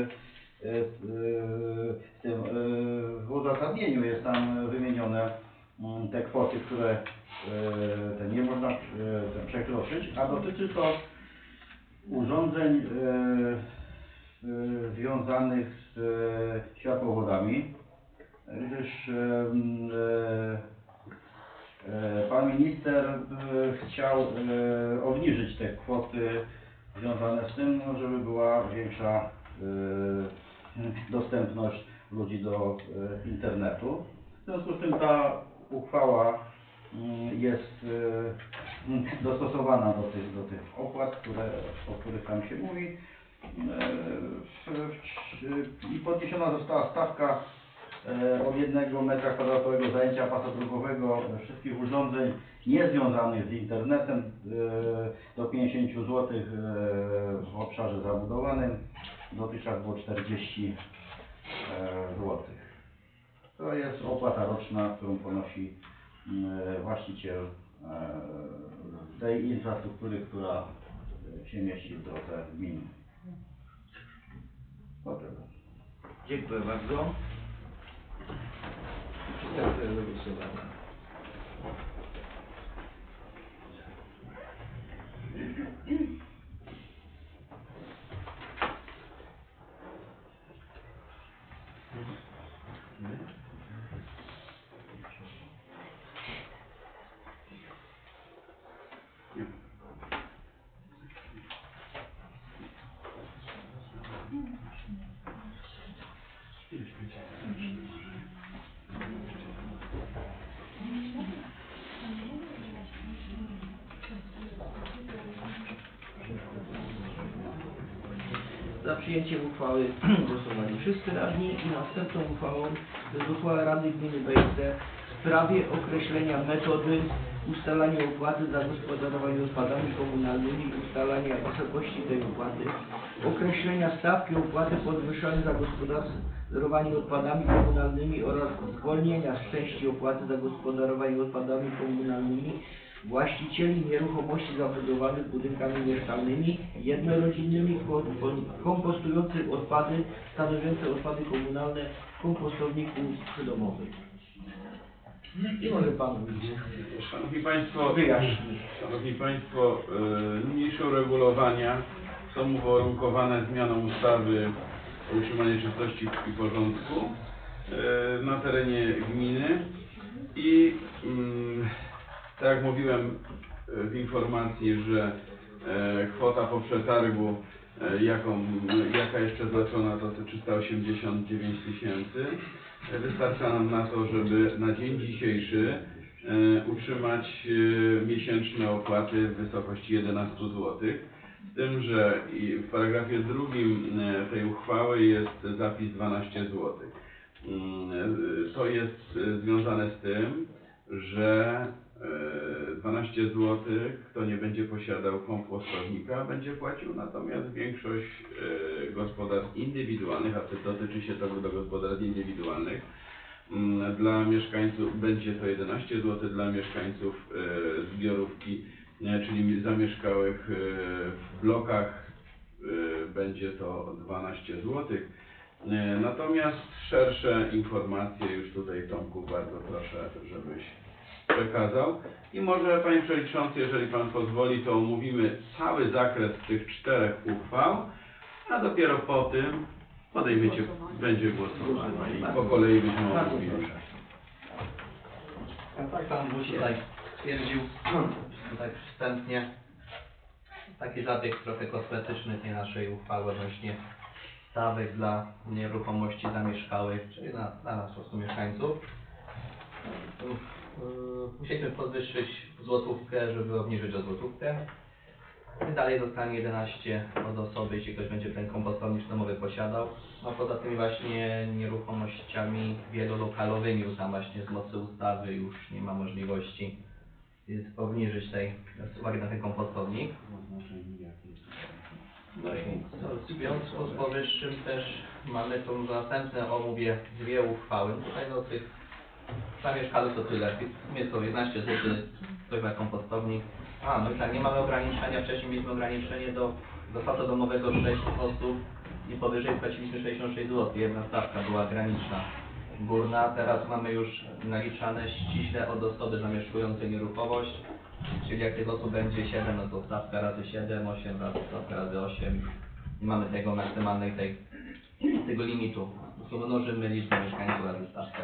w tym w uzasadnieniu jest tam wymienione te kwoty, które te nie można przekroczyć, a dotyczy to urządzeń związanych z światłowodami, gdyż Pan minister chciał obniżyć te kwoty związane z tym, żeby była większa dostępność ludzi do internetu. W związku z tym ta uchwała jest dostosowana do tych, do tych opłat, które, o których tam się mówi. I podniesiona została stawka od jednego metra kwadratowego zajęcia pasa drogowego wszystkich urządzeń niezwiązanych z internetem do pięćdziesiąt złotych w obszarze zabudowanym. Dotychczas było czterdzieści złotych. To jest opłata roczna, którą ponosi właściciel tej infrastruktury, która się mieści w drodze gminnej. Dziękuję bardzo. Przystępujemy do głosowania. przyjęciem uchwały głosowali wszyscy radni i następną uchwałą to jest uchwała Rady Gminy Bejsce w sprawie określenia metody ustalania opłaty za gospodarowanie odpadami komunalnymi, ustalania wysokości tej opłaty, określenia stawki opłaty podwyższonej za gospodarowanie odpadami komunalnymi oraz zwolnienia z części opłaty za gospodarowanie odpadami komunalnymi właścicieli nieruchomości zabudowanych budynkami mieszkalnymi, jednorodzinnymi, kompostujących odpady stanowiące odpady komunalne kompostowników przydomowych. I może Pan Szanowni Państwo, wyjaśni. Szanowni Państwo, y, niniejsze uregulowania są uwarunkowane zmianą ustawy o utrzymaniu czystości i porządku y, na terenie gminy i mm, tak jak mówiłem w informacji, że e, kwota po przetargu, e, jaką, jaka jest przeznaczona, to te trzysta osiemdziesiąt dziewięć tysięcy, e, wystarcza nam na to, żeby na dzień dzisiejszy e, utrzymać e, miesięczne opłaty w wysokości jedenaście złotych. Z tym, że i w paragrafie drugim e, tej uchwały jest zapis dwanaście złotych. E, to jest e, związane z tym, że dwanaście złotych, kto nie będzie posiadał kompostownika, będzie płacił, natomiast większość e, gospodarstw indywidualnych, a to dotyczy się to do gospodarstw indywidualnych, m, dla mieszkańców będzie to jedenaście złotych, dla mieszkańców e, zbiorówki, e, czyli zamieszkałych e, w blokach e, będzie to dwanaście złotych. E, natomiast szersze informacje już tutaj, Tomku, bardzo proszę, żebyś przekazał. I może, Panie Przewodniczący, jeżeli Pan pozwoli, to omówimy cały zakres tych czterech uchwał, a dopiero po tym podejmiecie, będzie głosowanie i po kolei byśmy omówili. Tak Pan Wójt tutaj stwierdził, tutaj wstępnie, taki zabieg trochę kosmetyczny tej naszej uchwały odnośnie stawek dla nieruchomości zamieszkałych, czyli dla, dla nas po prostu mieszkańców. Musieliśmy podwyższyć złotówkę, żeby obniżyć o złotówkę. I dalej zostanie jedenaście od osoby, jeśli ktoś będzie ten kompostownik domowy posiadał. No poza tymi właśnie nieruchomościami wielolokalowymi, bo tam właśnie z mocy ustawy już nie ma możliwości obniżyć tej, z uwagi na ten kompostownik. No i w związku z powyższym też mamy tu następne, omówię dwie uchwały. Tutaj do tych zamieszkałych to tyle. Jest to jedenaście złotych, ktoś ma kompostownik. A, no i tak, nie mamy ograniczenia, wcześniej mieliśmy ograniczenie do zakładu domowego sześć osób i powyżej płaciliśmy sześćdziesiąt sześć złotych, jedna stawka była graniczna. Górna, teraz mamy już naliczane ściśle od osoby zamieszkującej nieruchomość, czyli jak tych osób będzie siedem, no to stawka razy siedem, osiem razy stawka razy osiem. Nie mamy tego maksymalnej tej, tego limitu. Mnożymy liczbę mieszkańców razy stawkę.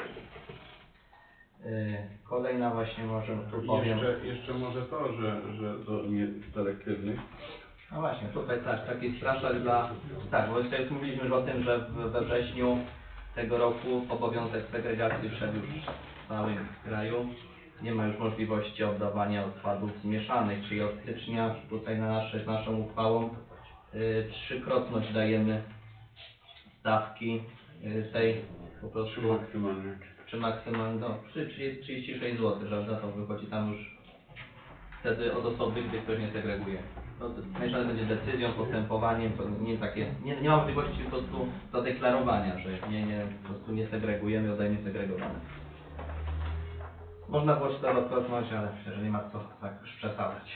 Kolejna właśnie może tu powiem. Jeszcze, jeszcze może to, że, że do nieselektywnych. No właśnie, tutaj tak, taki straszak dla... Tak, bo jeszcze mówiliśmy już o tym, że we wrześniu tego roku obowiązek segregacji wszedł już w całym kraju. Nie ma już możliwości oddawania odpadów zmieszanych, czyli od stycznia tutaj na nasze, naszą uchwałą yy, trzykrotność dajemy stawki yy, tej po prostu... Czy maksymalnie? Czy maksymalnie, no, przy trzydzieści sześć złotych, prawda, to wychodzi tam już wtedy od osoby, gdy ktoś nie segreguje. No, zmieszane będzie decyzją, postępowaniem, to nie takie, nie, nie ma możliwości po prostu zadeklarowania, że nie, nie, po prostu nie segregujemy, oddajemy segregowane. Można było czterokrotność, ale myślę, że nie ma co tak już przesadzać.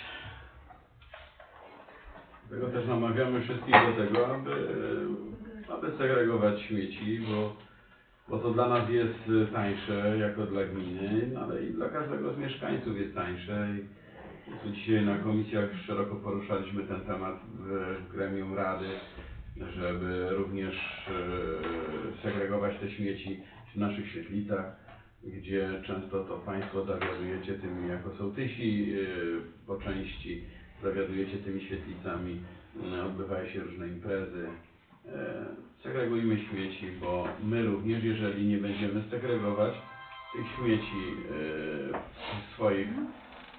Dlatego też namawiamy wszystkich do tego, aby, aby segregować śmieci, bo Bo to dla nas jest tańsze jako dla gminy, no ale i dla każdego z mieszkańców jest tańsze. I tu dzisiaj na komisjach szeroko poruszaliśmy ten temat w gremium Rady, żeby również e, segregować te śmieci w naszych świetlicach, gdzie często to Państwo zawiadujecie tymi jako sołtysi e, po części, zawiadujecie tymi świetlicami, e, odbywają się różne imprezy. Segregujmy śmieci, bo my również, jeżeli nie będziemy segregować tych śmieci w swoich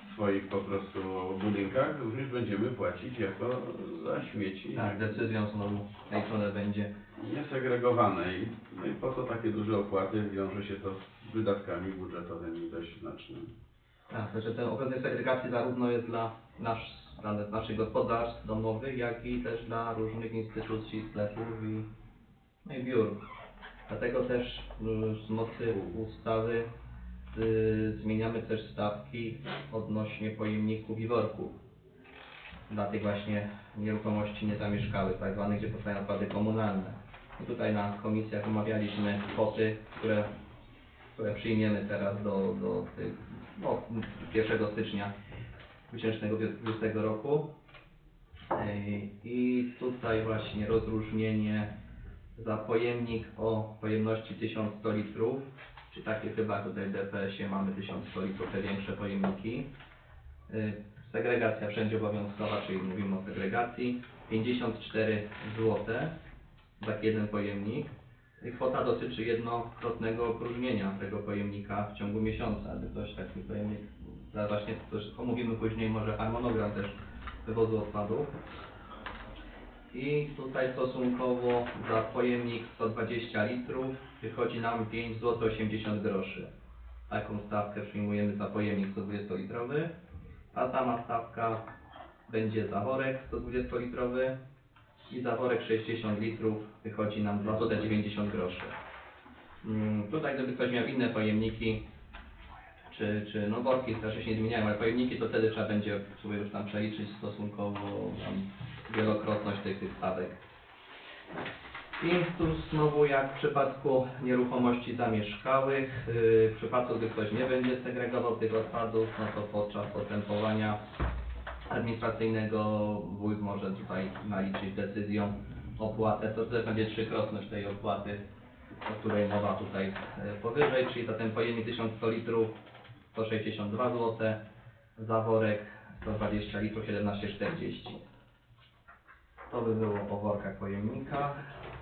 w swoich po prostu budynkach, również będziemy płacić jako za śmieci. Tak, decyzją znowu liczone będzie. Niesegregowane i, no i po co takie duże opłaty, wiąże się to z wydatkami budżetowymi dość znacznymi. Tak, znaczy ten obowiązek segregacji zarówno jest dla, nasz, dla naszych gospodarstw domowych, jak i też dla różnych instytucji, sklepów i, no i biur. Dlatego też y, z mocy ustawy y, zmieniamy też stawki odnośnie pojemników i worków dla tych właśnie nieruchomości niezamieszkałych, tak zwanych, gdzie powstają odpady komunalne. I tutaj na komisjach omawialiśmy kwoty, które, które przyjmiemy teraz do, do tych, no, pierwszego stycznia dwa tysiące dwudziestego roku. Ej, I tutaj właśnie rozróżnienie za pojemnik o pojemności tysiąc sto litrów, czy takie chyba tutaj w D P S ie mamy tysiąc sto litrów, te większe pojemniki. Ej, Segregacja wszędzie obowiązkowa, czyli mówimy o segregacji, pięćdziesiąt cztery złote za jeden pojemnik. I kwota dotyczy jednokrotnego opróżnienia tego pojemnika w ciągu miesiąca, gdy ktoś taki pojemnik, zaraz właśnie też omówimy później może harmonogram też wywozu odpadów. I tutaj stosunkowo za pojemnik sto dwadzieścia litrów wychodzi nam pięć złotych osiemdziesiąt groszy. Taką stawkę przyjmujemy za pojemnik sto dwudziestolitrowy. Ta sama stawka będzie za worek sto dwudziestolitrowy i za worek sześćdziesiąt litrów wychodzi nam dwa złote dziewięćdziesiąt groszy. Hmm, tutaj gdyby ktoś miał inne pojemniki, czy, czy no worki też się nie zmieniają, ale pojemniki to wtedy trzeba będzie sobie już tam przeliczyć stosunkowo tam, wielokrotność tych, tych stawek. I tu znowu jak w przypadku nieruchomości zamieszkałych, yy, w przypadku gdy ktoś nie będzie segregował tych odpadów, no to podczas postępowania administracyjnego wójt może tutaj naliczyć decyzją opłatę, to też będzie trzykrotność tej opłaty, o której mowa tutaj yy, powyżej, czyli za ten pojemnik tysiąc sto litrów sto sześćdziesiąt dwa złote, za worek sto dwadzieścia litrów siedemnaście czterdzieści. To by było o workach pojemnika.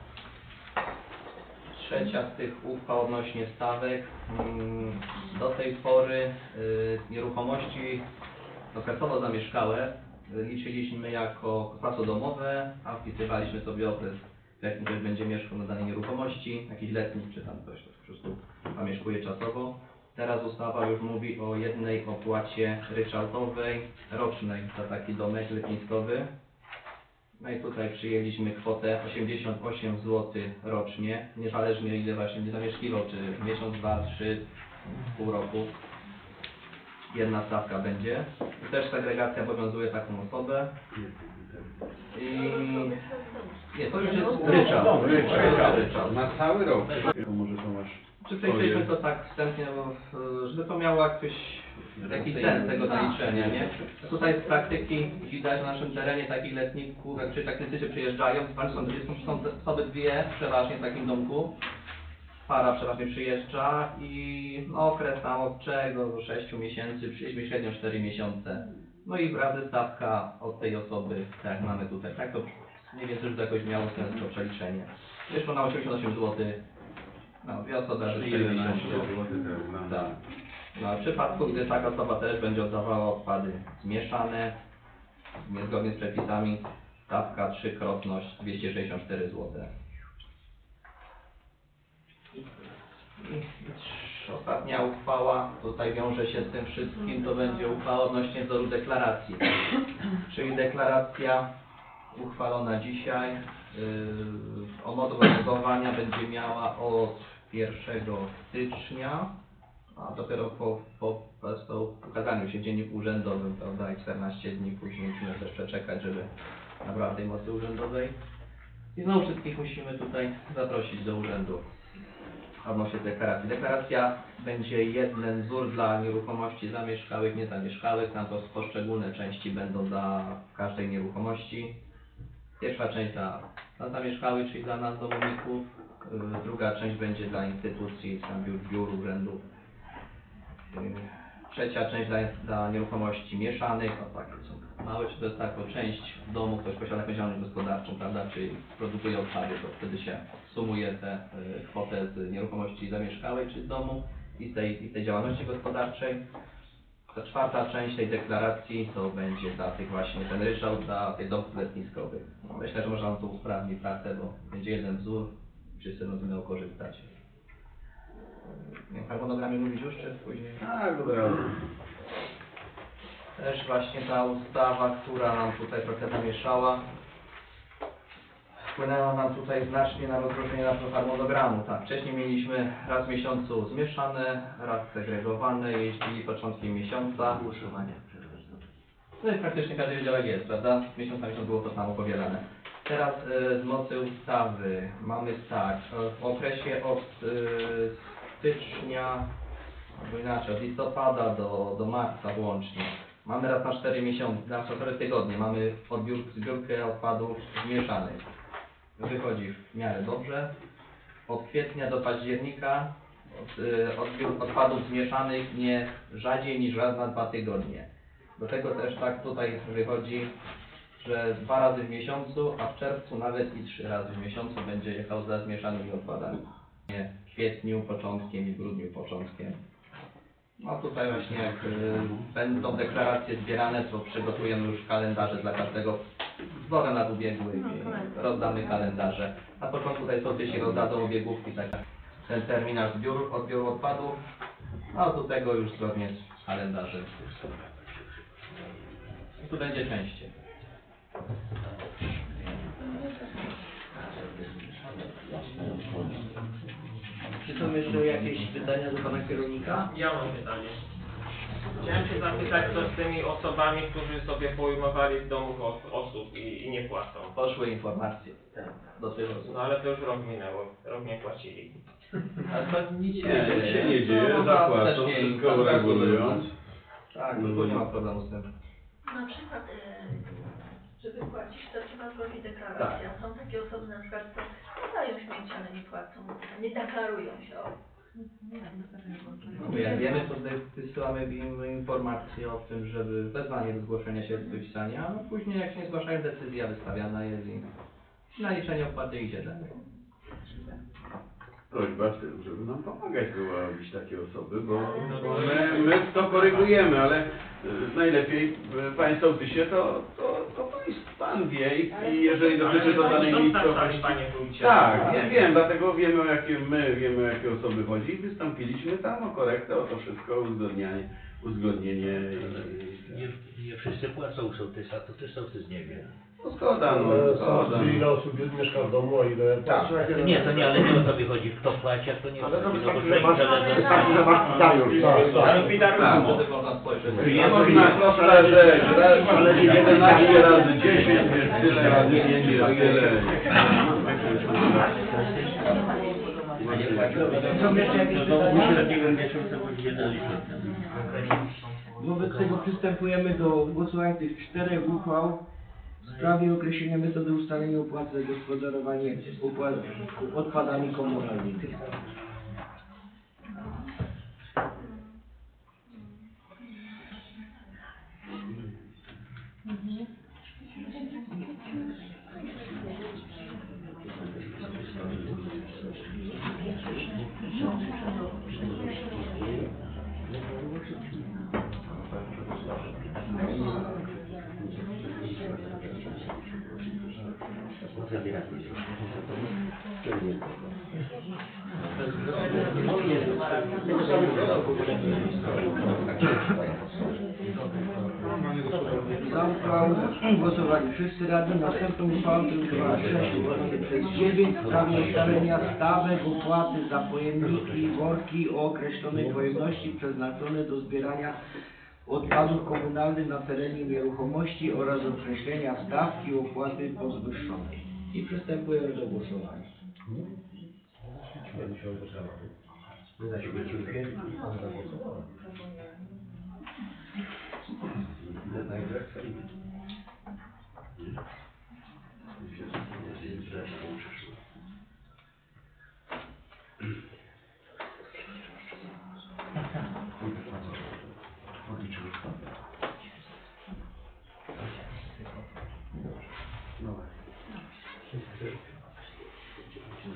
Trzecia z tych uchwał odnośnie stawek. Do tej pory nieruchomości okresowo zamieszkałe liczyliśmy jako gospodarstwo domowe, a wpisywaliśmy sobie okres, w jakim ktoś będzie mieszkał na danej nieruchomości, jakiś letni czy tam ktoś po prostu zamieszkuje czasowo. Teraz ustawa już mówi o jednej opłacie ryczałtowej rocznej za taki domek letniskowy. No i tutaj przyjęliśmy kwotę osiemdziesiąt osiem złotych rocznie, niezależnie ile właśnie nie zamieszkiwał, czy miesiąc, dwa, trzy, pół roku. Jedna stawka będzie. I też segregacja obowiązuje taką osobę. I nie, to już jest ryczałt. Ryczałt. Na cały rok. To może Tomasz. Przyjęliśmy to tak wstępnie, bo, żeby to miało jakiś, jakiś sens tego naliczenia, nie? Tutaj z praktyki widać na naszym terenie takich letników, jak praktycy przyjeżdżają, są, są osoby dwie przeważnie w takim domku, para przeważnie przyjeżdża i no, okres tam od czego do sześciu miesięcy, przyjęliśmy średnio cztery miesiące. No i razy stawka od tej osoby, tak jak mamy tutaj, tak to mniej więcej już jakoś miało sens to przeliczenie. Wyszło na osiemdziesiąt osiem złotych. No, dwie osoby razy cztery miesiące. Tak. No, w przypadku, gdy taka osoba też będzie oddawała odpady zmieszane, niezgodnie z przepisami, stawka trzykrotność dwieście sześćdziesiąt cztery złote. I, i ostatnia uchwała, tutaj wiąże się z tym wszystkim, to będzie uchwała odnośnie wzoru deklaracji. Czyli deklaracja uchwalona dzisiaj, yy, o mocy obowiązywania będzie miała od pierwszego stycznia, a dopiero po, po, po ukazaniu się w dzienniku urzędowym, prawda, i czternaście dni później musimy też przeczekać, żeby nabrała tej mocy urzędowej. I znowu wszystkich musimy tutaj zaprosić do urzędu odnośnie deklaracji. Deklaracja będzie jeden wzór dla nieruchomości zamieszkałych, niezamieszkałych, tam to poszczególne części będą dla każdej nieruchomości. Pierwsza część dla, dla zamieszkałych, czyli dla nas domowników, yy, druga część będzie dla instytucji, tam biur, biur urzędów. Yy, trzecia część dla, dla nieruchomości mieszanych, no takie są małe, czy to jest tako część w domu, ktoś posiada jakąś działalność gospodarczą, prawda, czyli produkuje odpady, to wtedy się sumuje tę yy, kwotę z nieruchomości zamieszkałej, czy z domu i z tej, i z tej działalności gospodarczej. ta czwarta część tej deklaracji to będzie dla tych właśnie, ten ryczałt dla tych domów letniskowych. No, myślę, że można tu usprawnić pracę, bo będzie jeden wzór, wszyscy będą z niego korzystać. W harmonogramie mówić już, czy później? Tak, dobra. Też właśnie ta ustawa, która nam tutaj trochę zamieszała, wpłynęła nam tutaj znacznie na rozróżnienie naszego harmonogramu. Tak, wcześniej mieliśmy raz w miesiącu zmieszane, raz segregowane, jeździli początkiem miesiąca. Głosowania. No i praktycznie każdy wiedział jak jest, prawda? Miesiąc na miesiąc było to samo powielane. Teraz e, z mocy ustawy mamy tak, w okresie od e, stycznia, albo inaczej, od listopada do, do marca włącznie. Mamy raz na cztery miesiące, na cztery tygodnie mamy odbiór, zbiórkę odpadów zmieszanych. Wychodzi w miarę dobrze. Od kwietnia do października od, y, odbiór odpadów zmieszanych nie rzadziej niż raz na dwa tygodnie. Do tego też tak tutaj wychodzi, że dwa razy w miesiącu, a w czerwcu nawet i trzy razy w miesiącu będzie jechał za zmieszanymi odpadami. W kwietniu początkiem i w grudniu początkiem. No tutaj właśnie jak y, będą deklaracje zbierane, to przygotujemy już kalendarze dla każdego wzorem lat ubiegłych i rozdamy kalendarze. Na początku tutaj sołtysi rozdadzą ubiegłówki, tak ten terminarz zbiór, odbioru odpadów, a do tego już zgodnie z kalendarzem. I tu będzie częściej. Czy są jeszcze jakieś pytania do pana kierownika? Ja mam pytanie. Chciałem się zapytać, co z tymi osobami, którzy sobie pojmowali z domów os osób i, i nie płacą. Poszły informacje do tych osób. No ale to już rok minęło, rok nie płacili. Ale to nic się Nie, nie nic dzieje. się nie dzieje, No, zapłacą, też nie- wszystko tak, uregulują. Tak, tu nie ma problemu z tym. Na przykład, e, żeby płacić, to trzeba złożyć deklarację. Są takie osoby na przykład, co podają śmieci, ale nie płacą, nie deklarują się. O. No, jak wiemy, to tutaj wysyłamy im informację o tym, żeby wezwanie do zgłoszenia się wypisania, a no później jak się nie zgłaszają, decyzja wystawiana jest i naliczenie opłaty idzie dalej. Prośba w tym, żeby nam pomagać wyławić takie osoby, bo bo my, my to korygujemy, ale y, najlepiej y, Panie Sołtysie to, to, to pan, pan wie i, i jeżeli dotyczy to danej Są miejscowości. starszami, panie wójcie. Tak, ja wiem, dlatego wiemy o jakie my wiemy o jakie osoby chodzi i wystąpiliśmy tam o korektę, o to wszystko, o uzgodnienie, uzgodnienie. Nie, nie wszyscy płacą sołtysa, to też sołtys nie wie. No zgoda, no zgoda. Ile osób mieszka w domu, a ile... Tak. Nie, to nie, ale nie o to mi chodzi, kto płaci, a kto nie Ale to płaci. No bo wystarczy, że masz, zależy- wystarczy, że masz Dariusz. Tak, tak. Wtedy można spojrzeć. Nie można prosta rzecz, raz, jedenaście razy dziesięć, wiesz, tyle razy pięć jest tyle. Są jeszcze jakieś pytania? Wobec tego przystępujemy do głosowania tych czterech uchwał w sprawie określenia metody ustalenia opłaty za gospodarowanie opłat, odpadami komunalnymi. Za uchwałą głosowali wszyscy radni. Następną uchwałą to uchwała sześć przez dziewięć w sprawie ustalenia stawek opłaty za pojemniki i worki o określonej pojemności przeznaczone do zbierania odpadów komunalnych na terenie nieruchomości oraz określenia stawki opłaty podwyższonej. I przystępujemy do głosowania.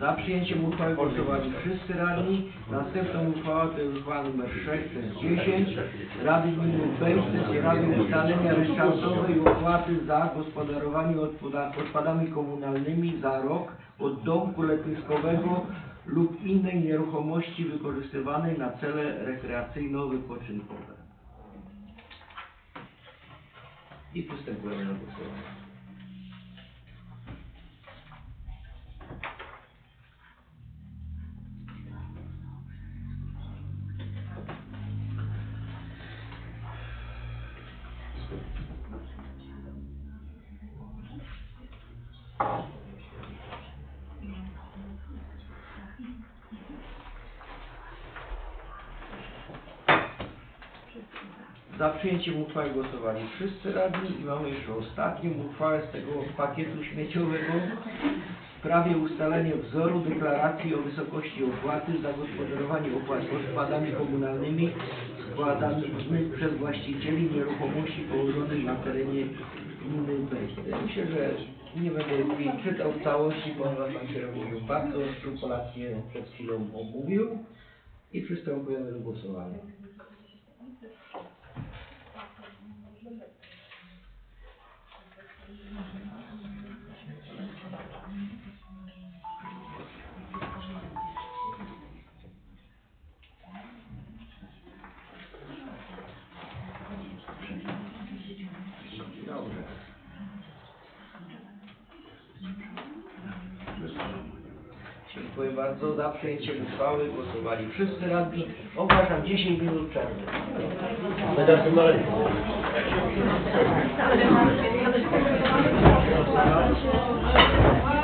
Za przyjęciem uchwały głosowali wszyscy radni. Następną uchwałę to jest uchwała numer sześć, to jest dziesięć. Rady Gminy Bełż w sprawie ustalenia ryczałtowej opłaty za gospodarowanie odpada- odpadami komunalnymi za rok od domku letniskowego lub innej nieruchomości wykorzystywanej na cele rekreacyjno-wypoczynkowe. I przystępujemy do głosowania. Za przyjęciem uchwały głosowali wszyscy radni i mamy jeszcze ostatnią uchwałę z tego pakietu śmieciowego w sprawie ustalenia wzoru deklaracji o wysokości opłaty za gospodarowanie opłat odpadami komunalnymi składanych przez właścicieli nieruchomości położonych na terenie gminy Bełż. Myślę, że nie będę jej czytał w całości, ponieważ pan kierownik ją bardzo skrupulatnie przed chwilą omówił i przystępujemy do głosowania. Dobrze. Dziękuję bardzo. Za przyjęciem uchwały głosowali wszyscy radni. Ogłaszam dziesięć minut przerwy. Teraz to na rękę.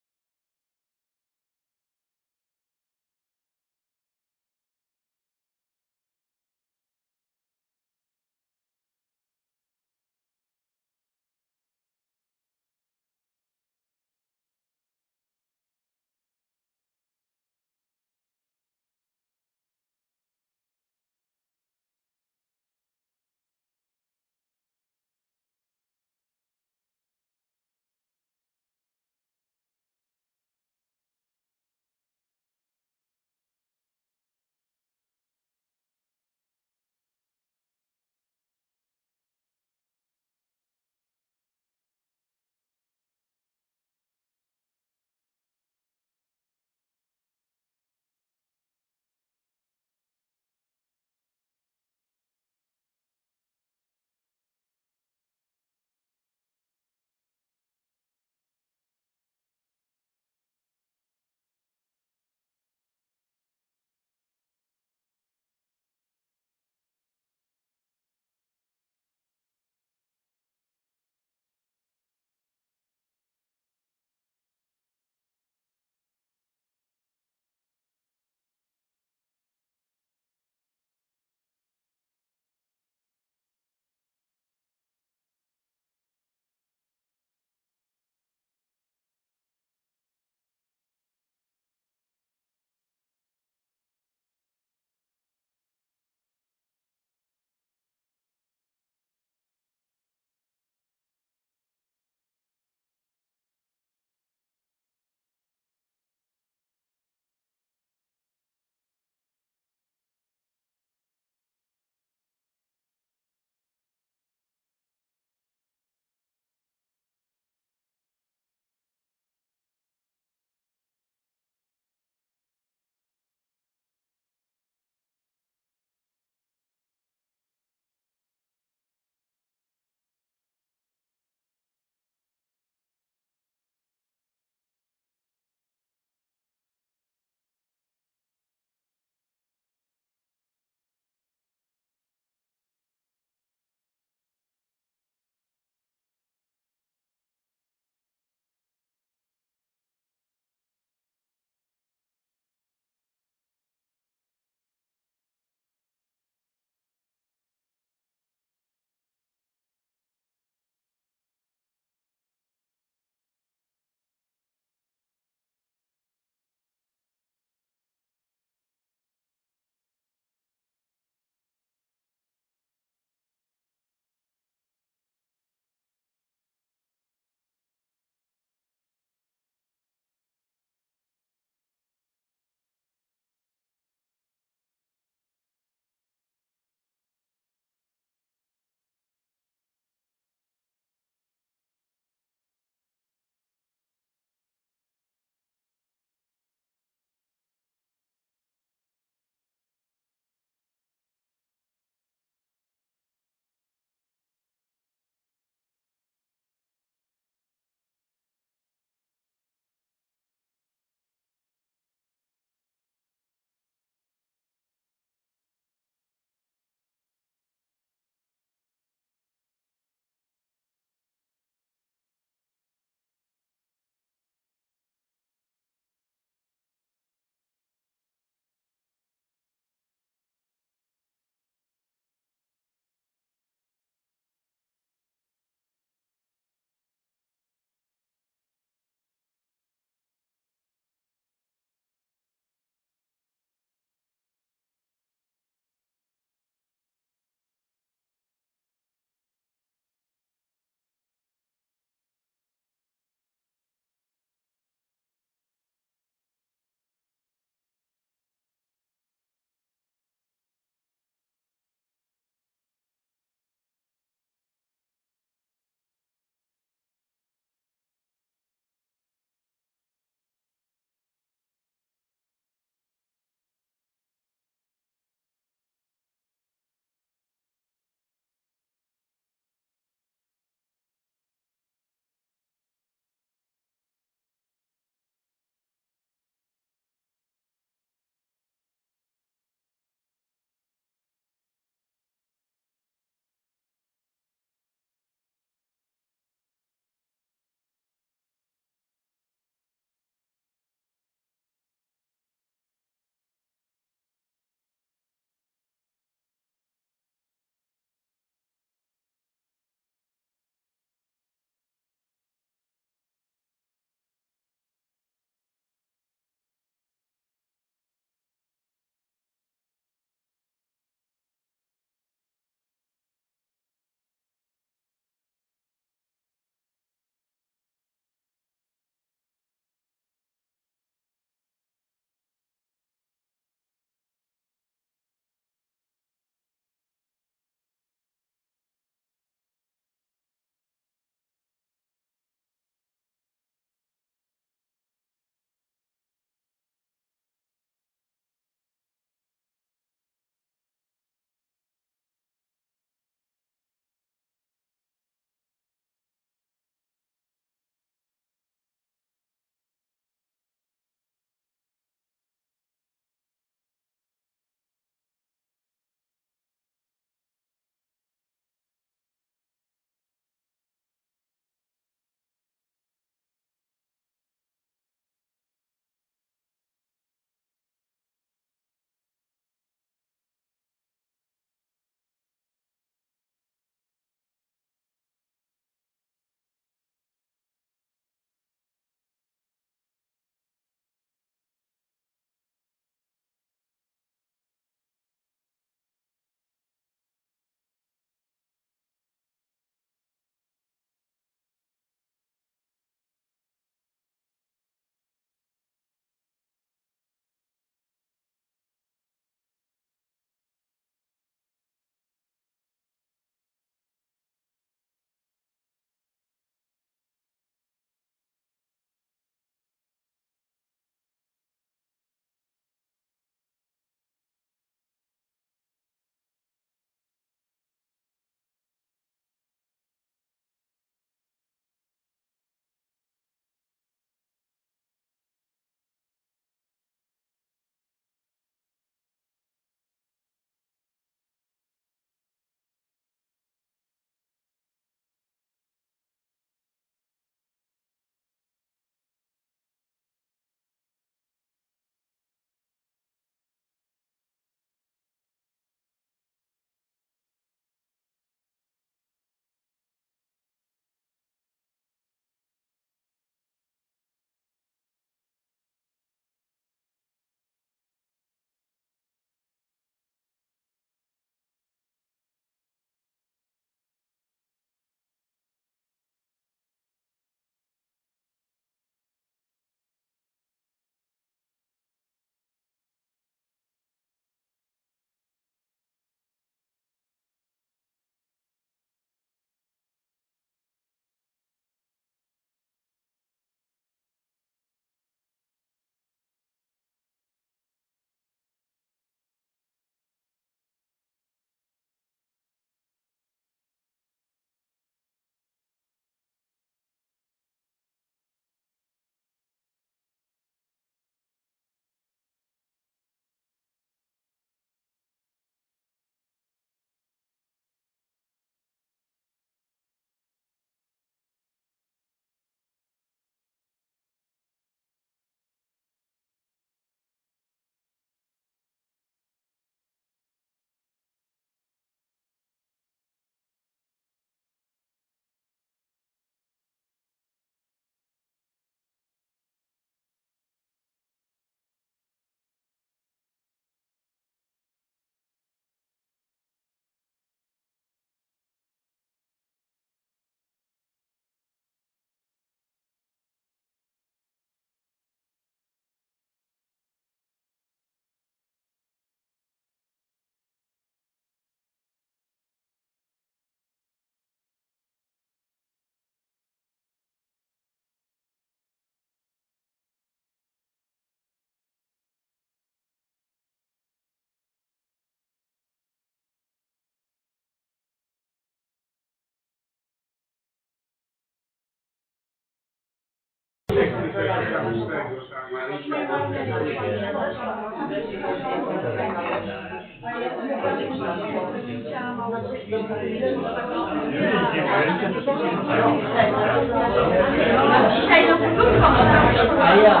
Dzisiaj do krótko. A ja.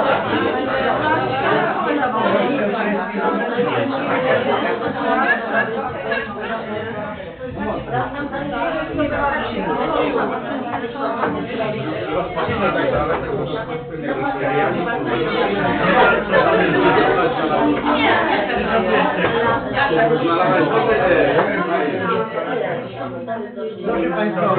Proszę Państwa,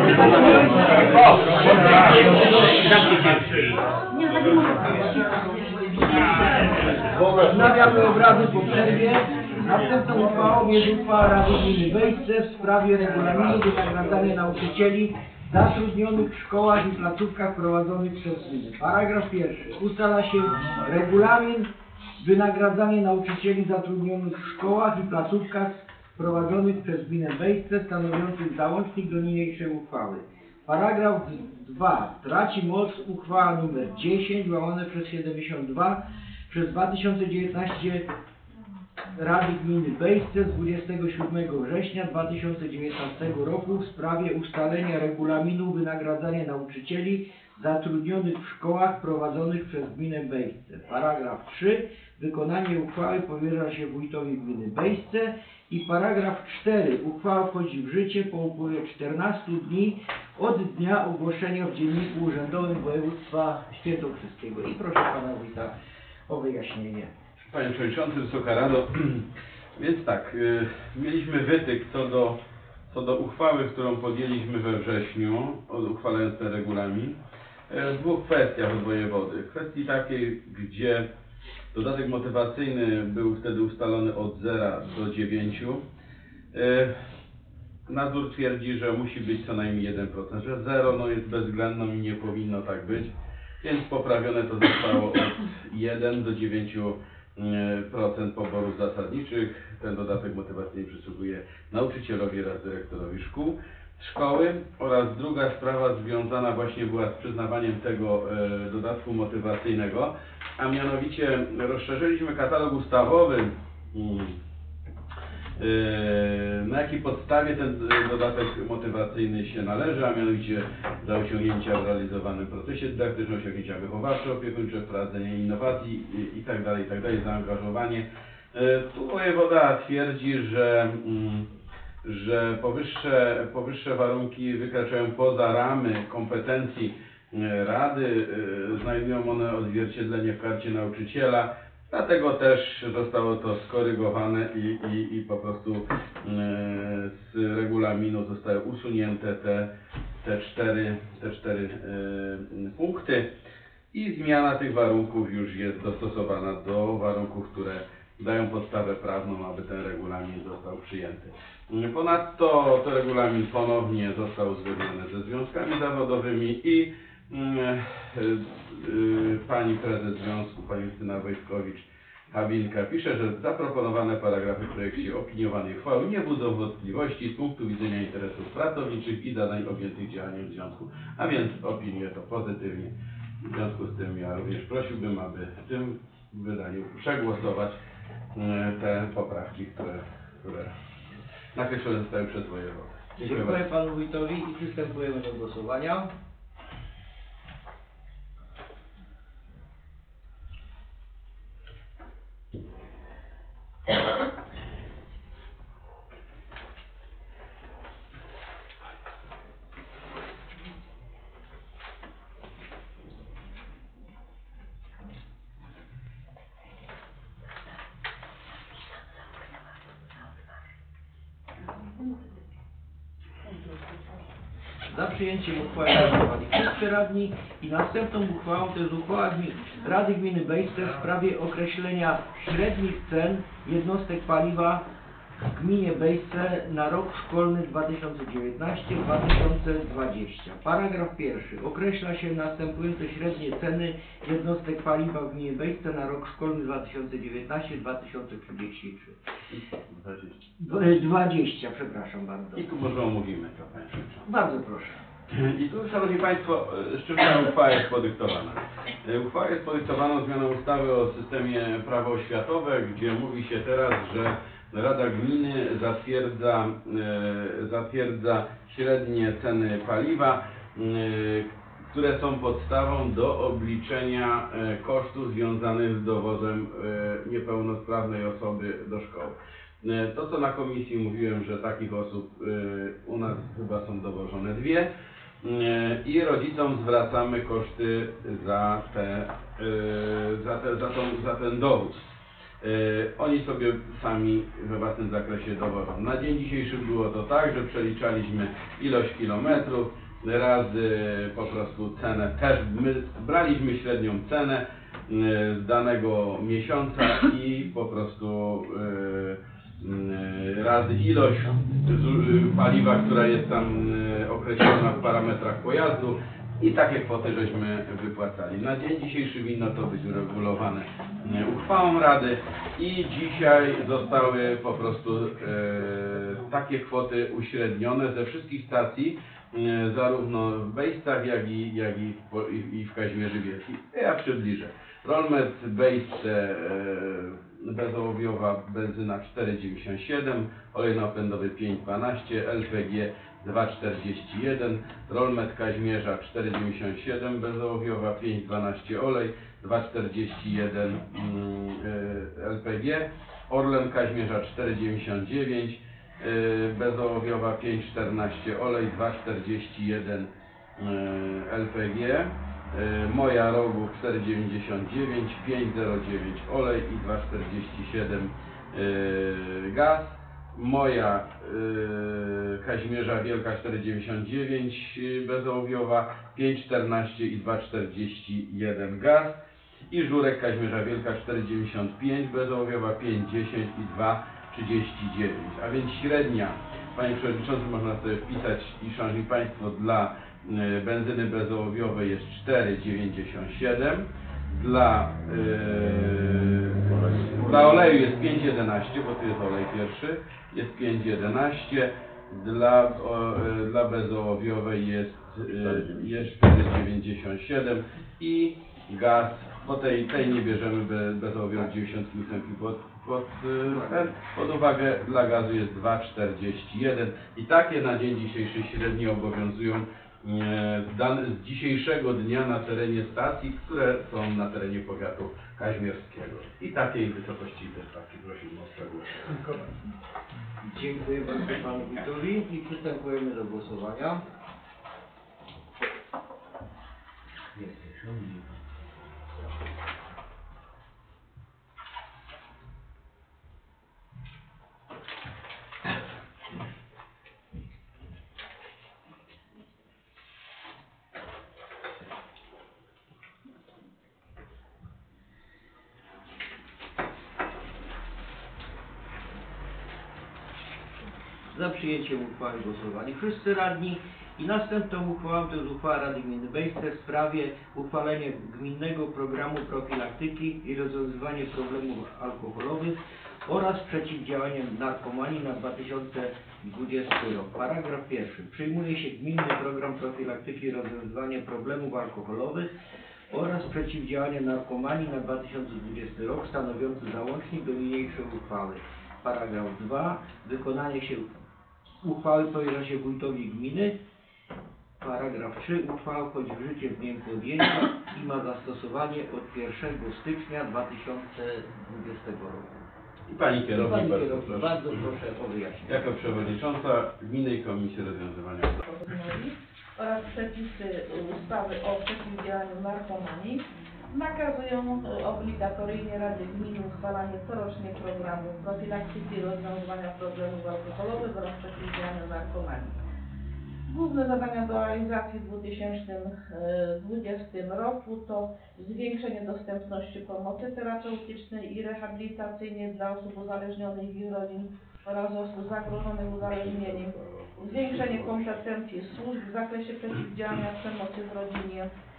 wznawiamy obrady po przerwie. Następną uchwałą jest uchwała Rady Gminy Bejsce w sprawie regulaminu wynagradzania nauczycieli zatrudnionych w szkołach i placówkach prowadzonych przez gminę. Paragraf pierwszy. Ustala się regulamin wynagradzania nauczycieli zatrudnionych w szkołach i placówkach prowadzonych przez gminę Bejsce, stanowiących załącznik do niniejszej uchwały. Paragraf dwa. Traci moc uchwała nr dziesięć łamane przez siedemdziesiąt dwa przez dwa tysiące dziewiętnaście Rady Gminy Bejsce z dwudziestego siódmego września dwa tysiące dziewiętnastego roku w sprawie ustalenia regulaminu wynagradzania nauczycieli zatrudnionych w szkołach prowadzonych przez gminę Bejsce. Paragraf trzy. Wykonanie uchwały powierza się wójtowi gminy Bejsce. I paragraf cztery. Uchwała wchodzi w życie po upływie czternastu dni od dnia ogłoszenia w Dzienniku Urzędowym Województwa Świętokrzyskiego. I proszę Pana Wójta o wyjaśnienie. Panie Przewodniczący, Wysoka Rado, więc tak, y, mieliśmy wytyk co do, co do uchwały, którą podjęliśmy we wrześniu, uchwalając ten regulamin, y, w dwóch kwestiach od wojewody. Kwestii takiej, gdzie dodatek motywacyjny był wtedy ustalony od zera do dziewięciu. Y, nadzór twierdzi, że musi być co najmniej jeden procent, że zero no, jest bezwzględną i nie powinno tak być, więc poprawione to zostało od jeden do dziewięciu procent poborów zasadniczych. Ten dodatek motywacyjny przysługuje nauczycielowi oraz dyrektorowi szkół, szkoły. Oraz druga sprawa związana właśnie była z przyznawaniem tego e, dodatku motywacyjnego, a mianowicie rozszerzyliśmy katalog ustawowy, mm, e, na jakiej podstawie ten dodatek motywacyjny się należy, a mianowicie za osiągnięcia w realizowanym procesie dydaktycznym, osiągnięcia wychowawcze, opiekuńcze, wprowadzenie innowacji itd., itd., zaangażowanie. E, tu wojewoda twierdzi, że mm, że powyższe, powyższe warunki wykraczają poza ramy kompetencji Rady, znajdują one odzwierciedlenie w karcie nauczyciela, dlatego też zostało to skorygowane i, i, i po prostu z regulaminu zostały usunięte te, te cztery, te cztery punkty i zmiana tych warunków już jest dostosowana do warunków, które dają podstawę prawną, aby ten regulamin został przyjęty. Ponadto ten regulamin ponownie został uzgodniony ze związkami zawodowymi i yy, yy, pani prezes związku, pani Justyna Wojtkowicz-Habinka pisze, że zaproponowane paragrafy w projekcie opiniowanej uchwały nie budzą wątpliwości z punktu widzenia interesów pracowniczych i zadań objętych działaniem związku, a więc opiniuję to pozytywnie. W związku z tym ja również prosiłbym, aby w tym wydaniu przegłosować te poprawki, które, które nakreślone zostały przez wojewodę. Dziękuję, Dziękuję Panu Wójtowi i przystępujemy do głosowania. Za przyjęciem uchwały głosowali wszyscy radni i następną uchwałą to jest uchwała gmin, Rady Gminy Bejsce w sprawie określenia średnich cen jednostek paliwa w gminie Bejsce na rok szkolny dwa tysiące dziewiętnasty dwa tysiące dwudziesty. Paragraf pierwszy. Określa się następujące średnie ceny jednostek paliwa w gminie Bejsce na rok szkolny dwa tysiące dziewiętnasty dwa tysiące trzydzieści trzy. dwadzieścia, przepraszam bardzo. I tu może omówimy to, panie przewodniczący. Bardzo proszę. I tu, Szanowni Państwo, z czym ta uchwała jest podyktowana? Uchwała jest podyktowana zmianą ustawy o systemie prawo oświatowe, gdzie mówi się teraz, że Rada Gminy zatwierdza, e, zatwierdza średnie ceny paliwa, e, które są podstawą do obliczenia e, kosztów związanych z dowozem e, niepełnosprawnej osoby do szkoły. E, to, co na komisji mówiłem, że takich osób e, u nas chyba są dowożone dwie e, i rodzicom zwracamy koszty za, te, e, za, te, za, tą, za ten dowóz. Yy, oni sobie sami we własnym zakresie dowożą. Na dzień dzisiejszy było to tak, że przeliczaliśmy ilość kilometrów razy po prostu cenę, też my braliśmy średnią cenę yy, z danego miesiąca i po prostu yy, yy, razy ilość z, paliwa, która jest tam yy, określona w parametrach pojazdu. I takie kwoty żeśmy wypłacali. Na dzień dzisiejszy winno to być uregulowane uchwałą Rady i dzisiaj zostały po prostu e, takie kwoty uśrednione ze wszystkich stacji, e, zarówno w Bejstach, jak i, jak i, w, i, i w Kazimierzy Wielkim. Ja przybliżę. Rolmet Bejsce e, bezołowiowa benzyna cztery dziewięćdziesiąt siedem, olej napędowy pięć dwanaście, L P G dwa czterdzieści jeden, Rolmet Kazimierza cztery dziewięćdziesiąt siedem, bezołowiowa pięć dwanaście olej, dwa czterdzieści jeden mm, L P G, Orlen Kazimierza cztery dziewięćdziesiąt dziewięć, y, bezołowiowa pięć czternaście olej, dwa czterdzieści jeden y, L P G, y, Moja Rogów cztery dziewięćdziesiąt dziewięć, pięć zero dziewięć olej i dwa czterdzieści siedem y, gaz. Moja y, Kazimierza Wielka cztery dziewięćdziesiąt dziewięć y, bezołowiowa, pięć czternaście i dwa czterdzieści jeden gaz i Żurek Kazimierza Wielka cztery dziewięćdziesiąt pięć bezołowiowa, pięć dziesięć i dwa trzydzieści dziewięć. A więc średnia, Panie Przewodniczący, można sobie wpisać i Szanowni Państwo, dla y, benzyny bezołowiowej jest cztery dziewięćdziesiąt siedem, dla yy, dla oleju jest pięć jedenaście, bo tu jest olej pierwszy, jest pięć jedenaście, dla, o, y, dla bezołowiowej jest, y, jest cztery dziewięćdziesiąt siedem i gaz, bo tej, tej nie bierzemy be, bezołowiowej dziewięćdziesiąt ósem pod, pod, y, pod uwagę, dla gazu jest dwa czterdzieści jeden i takie na dzień dzisiejszy średnio obowiązują Z, dan, z dzisiejszego dnia na terenie stacji, które są na terenie powiatu kazimierskiego. I takiej wysokości też stawki prosimy o szczegóły. Dziękuję bardzo Panu Wójtowi i przystępujemy do głosowania. Za przyjęciem uchwały głosowali wszyscy radni i następną uchwałą to jest uchwała Rady Gminy Bejsce w sprawie uchwalenia gminnego programu profilaktyki i rozwiązywania problemów alkoholowych oraz przeciwdziałania narkomanii na dwa tysiące dwudziesty rok. Paragraf pierwszy. Przyjmuje się gminny program profilaktyki i rozwiązywania problemów alkoholowych oraz przeciwdziałania narkomanii na dwa tysiące dwudziesty rok stanowiący załącznik do niniejszej uchwały. Paragraf dwa. Wykonanie się uchwały powierza się wójtowi gminy. Paragraf trzy. Uchwała wchodzi w życie w dniem podjęcia i ma zastosowanie od pierwszego stycznia dwa tysiące dwudziestego roku. I Pani Kierownik, Pani bardzo, kierownik, proszę. bardzo proszę o wyjaśnienie. Jako Przewodnicząca Gminnej Komisji Rozwiązywania Narkomanii oraz przepisy ustawy o przeciwdziałaniu narkomanii nakazują obligatoryjnie Rady Gminy uchwalanie corocznie programu profilaktyki i rozwiązywania problemów alkoholowych oraz przeciwdziałania narkomanii. Główne zadania do realizacji w dwa tysiące dwudziestym roku to zwiększenie dostępności pomocy terapeutycznej i rehabilitacyjnej dla osób uzależnionych i ich rodzin oraz osób zagrożonych uzależnieniem, zwiększenie kompetencji służb w zakresie przeciwdziałania przemocy w rodzinie,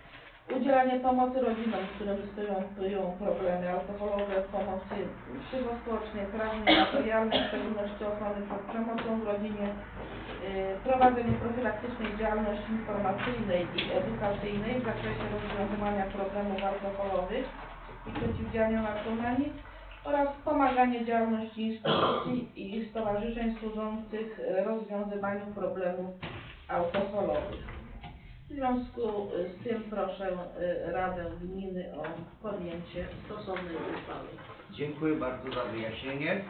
Udzielanie pomocy rodzinom, z którymi występują problemy alkoholowe, pomocy psychospołecznej, prawnej, materialnej, w szczególności ochrony przed przemocą w rodzinie, yy, prowadzenie profilaktycznej działalności informacyjnej i edukacyjnej w zakresie rozwiązywania problemów alkoholowych i przeciwdziałania narkomanii oraz pomaganie działalności instytucji i stowarzyszeń służących rozwiązywaniu problemów alkoholowych. W związku z tym proszę Radę Gminy o podjęcie stosownej uchwały. Dziękuję bardzo za wyjaśnienie.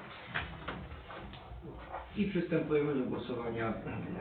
I przystępujemy do głosowania.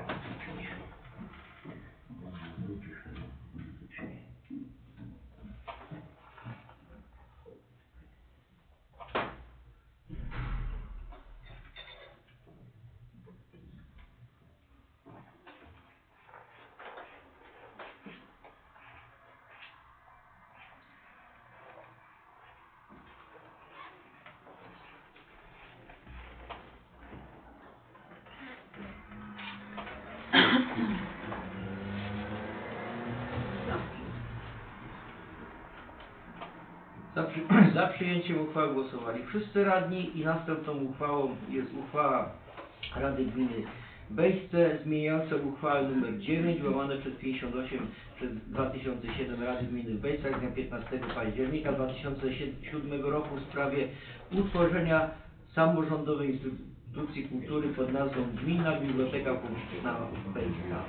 Za, przy, za przyjęciem uchwały głosowali wszyscy radni i następną uchwałą jest uchwała Rady Gminy Bejsce zmieniająca uchwałę nr dziewięć łamane przez pięćdziesiąt osiem przez dwa tysiące siedem Rady Gminy w Bejscach z dnia piętnastego października dwa tysiące siódmego roku w sprawie utworzenia samorządowej instytucji kultury pod nazwą Gminna Biblioteka Publiczna w Bejscach.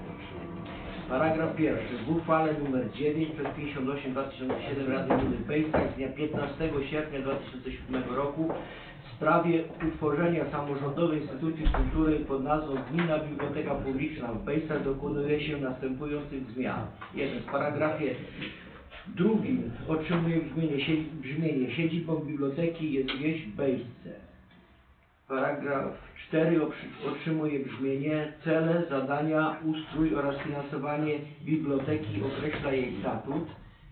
Paragraf pierwszy. W uchwale nr dziewięć przez pięćdziesiąt osiem dwa tysiące siedem Rady Gminy w Bejscach z dnia piętnastego sierpnia dwa tysiące siódmego roku w sprawie utworzenia samorządowej instytucji kultury pod nazwą Gminna Biblioteka Publiczna w Bejscach dokonuje się następujących zmian. jeden. W paragrafie drugim otrzymuje brzmienie, brzmienie siedzibą biblioteki jest wieś Bejsce. Paragraf cztery otrzymuje brzmienie cele, zadania, ustrój oraz finansowanie biblioteki określa jej statut.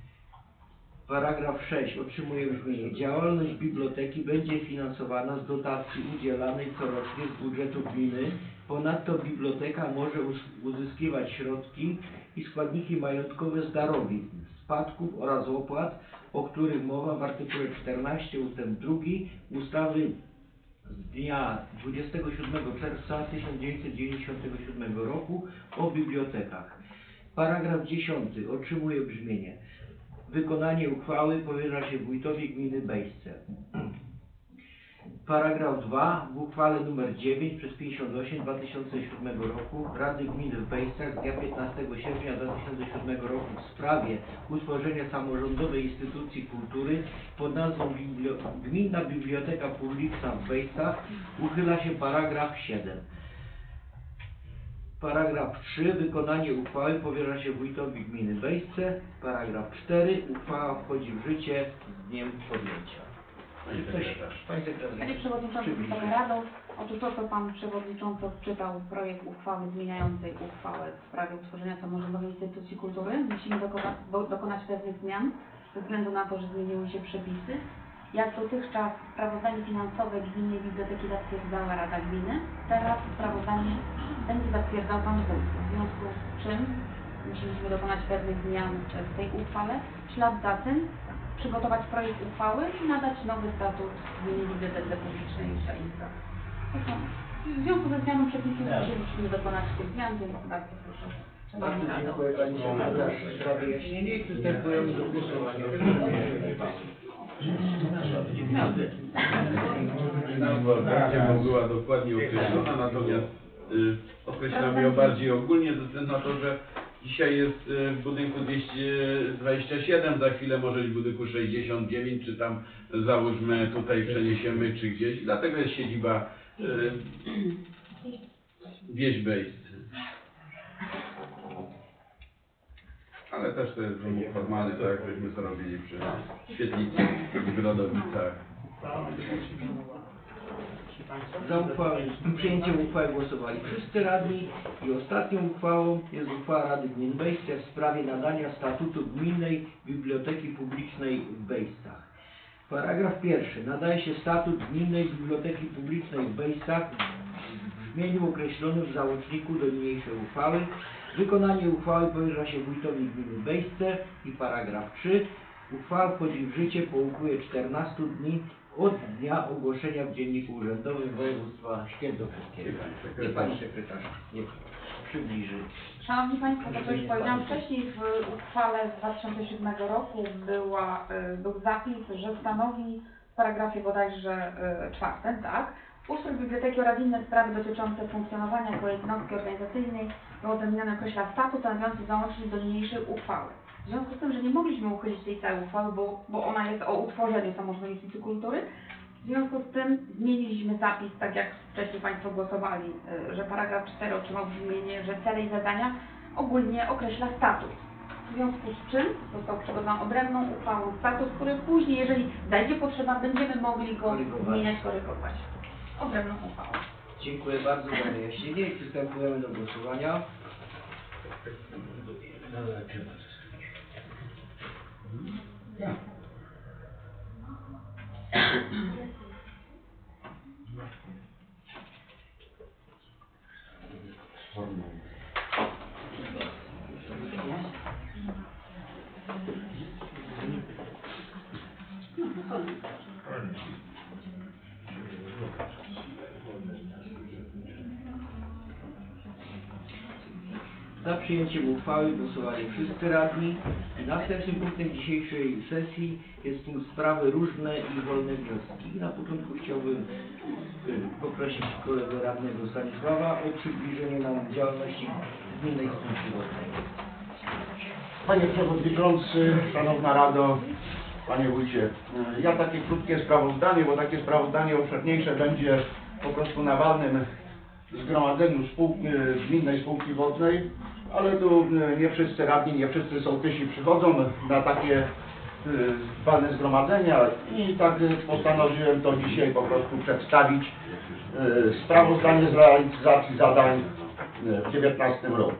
Paragraf sześć otrzymuje brzmienie działalność biblioteki będzie finansowana z dotacji udzielanej corocznie z budżetu gminy. Ponadto biblioteka może uzyskiwać środki i składniki majątkowe z darowizn, spadków oraz opłat, o których mowa w artykule czternastym ustęp drugi ustawy z dnia dwudziestego siódmego czerwca tysiąc dziewięćset dziewięćdziesiątego siódmego roku o bibliotekach. Paragraf dziesiąty otrzymuje brzmienie wykonanie uchwały powierza się wójtowi gminy Bejsce. Paragraf dwa. W uchwale nr dziewięć przez pięćdziesiąt osiem dwa tysiące siódmego roku Rady Gminy w Bejscach z dnia piętnastego sierpnia dwa tysiące siódmego roku w sprawie utworzenia samorządowej instytucji kultury pod nazwą Biblio Gminna Biblioteka Publiczna w Bejscach uchyla się paragraf siedem. Paragraf trzy. Wykonanie uchwały powierza się wójtowi gminy Bejsce. Paragraf cztery. Uchwała wchodzi w życie z dniem podjęcia. Pani sekretarz. Pani sekretarz. Panie Przewodniczący Wysokiej Rady, otóż to, co Pan Przewodniczący odczytał projekt uchwały zmieniającej uchwałę w sprawie utworzenia samorządowej instytucji kultury, musimy dokona dokonać pewnych zmian ze względu na to, że zmieniły się przepisy. Jak dotychczas sprawozdanie finansowe Gminnej Biblioteki zatwierdzała Rada Gminy, teraz sprawozdanie będzie zatwierdzał Pan Wójt, w związku z czym musieliśmy dokonać pewnych zmian w tej uchwale. W ślad za tym przygotować projekt uchwały i nadać nowy statut Gminnej Bibliotece Publicznej w Bejscach. W związku ze zmianą przepisów musimy dokonać tych zmian, więc bardzo proszę. Bardzo dziękuję Pani sekretarz za wyjaśnienie i przystępujemy do głosowania. Nazwa była dokładnie określona, natomiast y, określamy ją bardziej ogólnie ze względu na to, że dzisiaj jest y, w budynku dwieście dwadzieścia siedem, za chwilę może być w budynku sześćdziesiąt dziewięć, czy tam załóżmy tutaj przeniesiemy, czy gdzieś. Dlatego jest siedziba y, wieś Bejscy. Ale też to jest wymóg formalny, tak jak żeśmy to robili przy świetlicy w Grodowicach. Za uchwałę, przyjęciem uchwały głosowali wszyscy radni i ostatnią uchwałą jest uchwała Rady Gminy Bejsce w sprawie nadania statutu Gminnej Biblioteki Publicznej w Bejscach. Paragraf pierwszy. Nadaje się statut Gminnej Biblioteki Publicznej w Bejscach w brzmieniu określonym w załączniku do niniejszej uchwały. Wykonanie uchwały powierza się wójtowi gminy Bejsce i paragraf trzy. Uchwała wchodzi w życie po upływie czternastu dni od dnia ogłoszenia w Dzienniku Urzędowym Województwa Świętokrzyskiego. I Pani Sekretarz niech przybliży. Szanowni Państwo, to co już powiedziałam wcześniej, w uchwale z dwa tysiące siódmego roku była, y, był zapis, że stanowi w paragrafie bodajże y, czwartym, tak? Ustrój biblioteki oraz inne sprawy dotyczące funkcjonowania jako jednostki organizacyjnej było wymienione określa statut stanowiący załącznik do niniejszej uchwały. W związku z tym, że nie mogliśmy uchylić tej całej uchwały, bo, bo ona jest o utworzeniu samorządu Instytutu Kultury, w związku z tym zmieniliśmy zapis, tak jak wcześniej Państwo głosowali, y, że paragraf cztery otrzymał brzmienie, że cele i zadania ogólnie określa statut. W związku z czym został przygotowany odrębną uchwałą statut, który później, jeżeli zajdzie potrzeba, będziemy mogli go zmieniać, korygować. Odrębną uchwałą. Dziękuję bardzo za wyjaśnienie i przystępujemy do głosowania. Za przyjęciem uchwały głosowali wszyscy radni. Następnym punktem dzisiejszej sesji jest punkt sprawy różne i wolne wnioski. I na początku chciałbym y, poprosić kolegę radnego Stanisława o przybliżenie nam działalności gminnej spółki wodnej. Panie Przewodniczący, Szanowna Rado, Panie Wójcie, ja takie krótkie sprawozdanie, bo takie sprawozdanie obszerniejsze będzie po prostu na walnym zgromadzeniu spółki, gminnej spółki wodnej, ale tu nie wszyscy radni, nie wszyscy sołtysi przychodzą na takie walne zgromadzenia i tak postanowiłem to dzisiaj po prostu przedstawić sprawozdanie z realizacji zadań w dwa tysiące dziewiętnastym roku.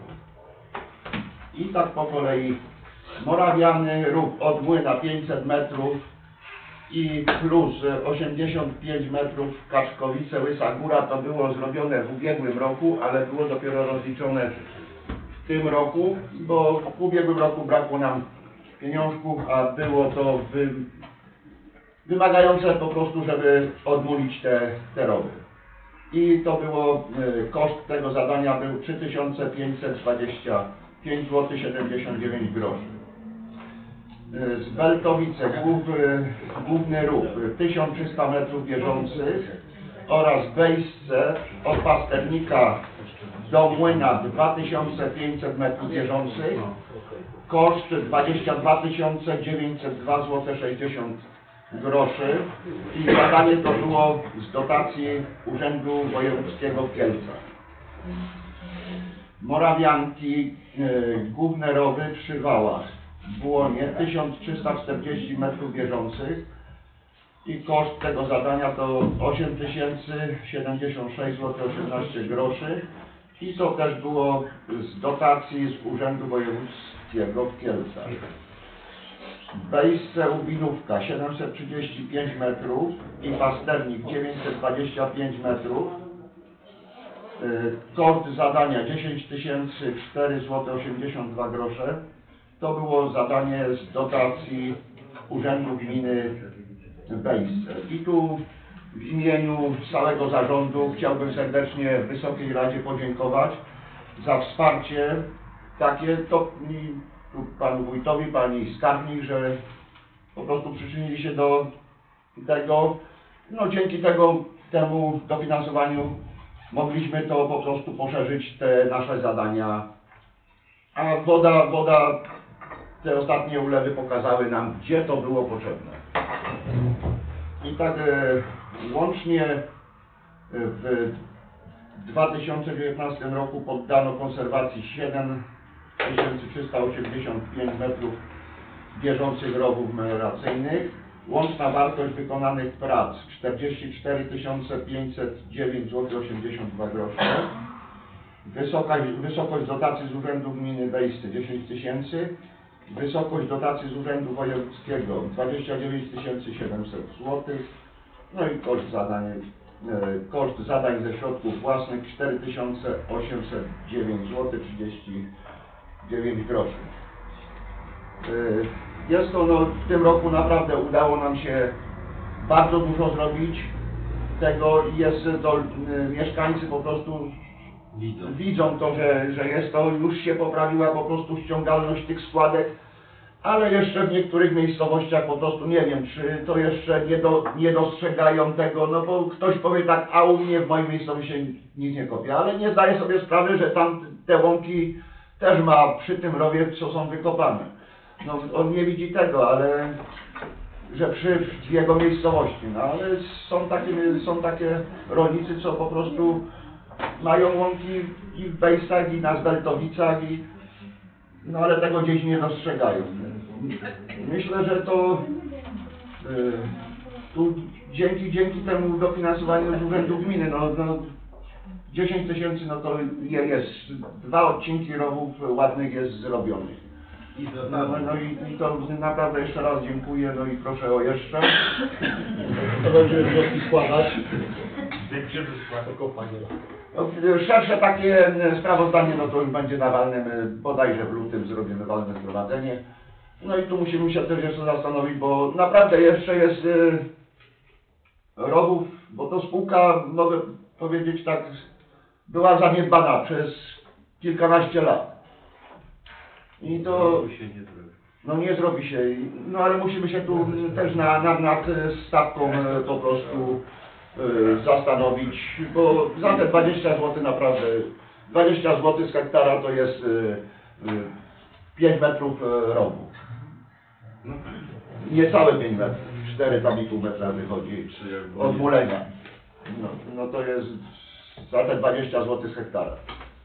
I tak po kolei Morawiany, ruch od młyna pięćset metrów i plus osiemdziesiąt pięć metrów Kaczkowice, Łysa Góra, to było zrobione w ubiegłym roku, ale było dopiero rozliczone w tym roku, bo w ubiegłym roku brakło nam pieniążków, a było to wy, wymagające po prostu, żeby odmulić te, te rowy. I to było, y, koszt tego zadania był trzy tysiące pięćset dwadzieścia pięć złotych siedemdziesiąt dziewięć groszy. Z Beltowice głów, główny ruch tysiąc trzysta metrów bieżących oraz Bejsce od Pasternika do Młyna dwa tysiące pięćset metrów bieżących, koszt dwadzieścia dwa tysiące dziewięćset dwa złote sześćdziesiąt groszy i zadanie to było z dotacji Urzędu Wojewódzkiego w Kielcach. Morawianki, y, główne rowy przy Wałach w Błonie tysiąc trzysta czterdzieści metrów bieżących i koszt tego zadania to osiem tysięcy siedemdziesiąt sześć złotych osiemnaście groszy i to też było z dotacji z Urzędu Wojewódzkiego w Kielcach. Bejsce Ubinówka siedemset trzydzieści pięć metrów i Pasternik dziewięćset dwadzieścia pięć metrów. Koszt zadania dziesięć tysięcy cztery złote osiemdziesiąt dwa grosze. To było zadanie z dotacji Urzędu Gminy Bejsce. I tu w imieniu całego zarządu chciałbym serdecznie Wysokiej Radzie podziękować za wsparcie takie, to i tu panu wójtowi, pani skarbnik, że po prostu przyczynili się do tego. No dzięki tego, temu dofinansowaniu mogliśmy to po prostu poszerzyć te nasze zadania, a woda, woda, te ostatnie ulewy pokazały nam, gdzie to było potrzebne. I tak e, łącznie w dwa tysiące dziewiętnastym roku poddano konserwacji siedem tysięcy trzysta osiemdziesiąt pięć metrów bieżących rowów melioracyjnych. Łączna wartość wykonanych prac czterdzieści cztery tysiące pięćset dziewięć złotych osiemdziesiąt dwa grosze. Wysokość, wysokość dotacji z Urzędu Gminy Bejsce dziesięć tysięcy. Wysokość dotacji z Urzędu Wojewódzkiego dwadzieścia dziewięć tysięcy siedemset złotych. No i koszt zadania koszt zadań ze środków własnych cztery tysiące osiemset dziewięć złotych trzydzieści dziewięć groszy. Jest to, no, w tym roku naprawdę udało nam się bardzo dużo zrobić tego i jest to, mieszkańcy po prostu Widzą. widzą to, że, że jest to, już się poprawiła po prostu ściągalność tych składek, ale jeszcze w niektórych miejscowościach po prostu nie wiem, czy to jeszcze nie, do, nie dostrzegają tego, no bo ktoś powie tak, a u mnie w mojej miejscowości się nic nie kopie, ale nie zdaje sobie sprawy, że tam te łąki też ma przy tym rowie, co są wykopane. No on nie widzi tego, ale że przy w jego miejscowości, no ale są takie, są takie rolnicy, co po prostu mają łąki i w Bejsach, i na Zbeltowicach, i no ale tego gdzieś nie dostrzegają. Myślę, że to y, tu dzięki, dzięki temu dofinansowaniu z Urzędu Gminy, no, no dziesięć tysięcy, no to je, jest, dwa odcinki rowów ładnych jest zrobionych. No, no i, i to naprawdę jeszcze raz dziękuję, no i proszę o jeszcze. To będziemy wnioski składać. To kopanie. No, szersze takie sprawozdanie, no to już będzie na walnym, bodajże w lutym zrobimy walne zgromadzenie. No i tu musimy się też jeszcze zastanowić, bo naprawdę jeszcze jest y, rowów, bo to spółka, mogę powiedzieć tak, była zaniedbana przez kilkanaście lat. I to no nie zrobi się, no ale musimy się tu też na, na, nad stawką po prostu y, zastanowić, bo za te dwadzieścia złotych naprawdę, dwadzieścia złotych z hektara to jest y, y, pięć metrów y, rowu. Niecałe pięć metrów, cztery tam i pół metra wychodzi od mulenia. No, no to jest za te dwadzieścia złotych z hektara.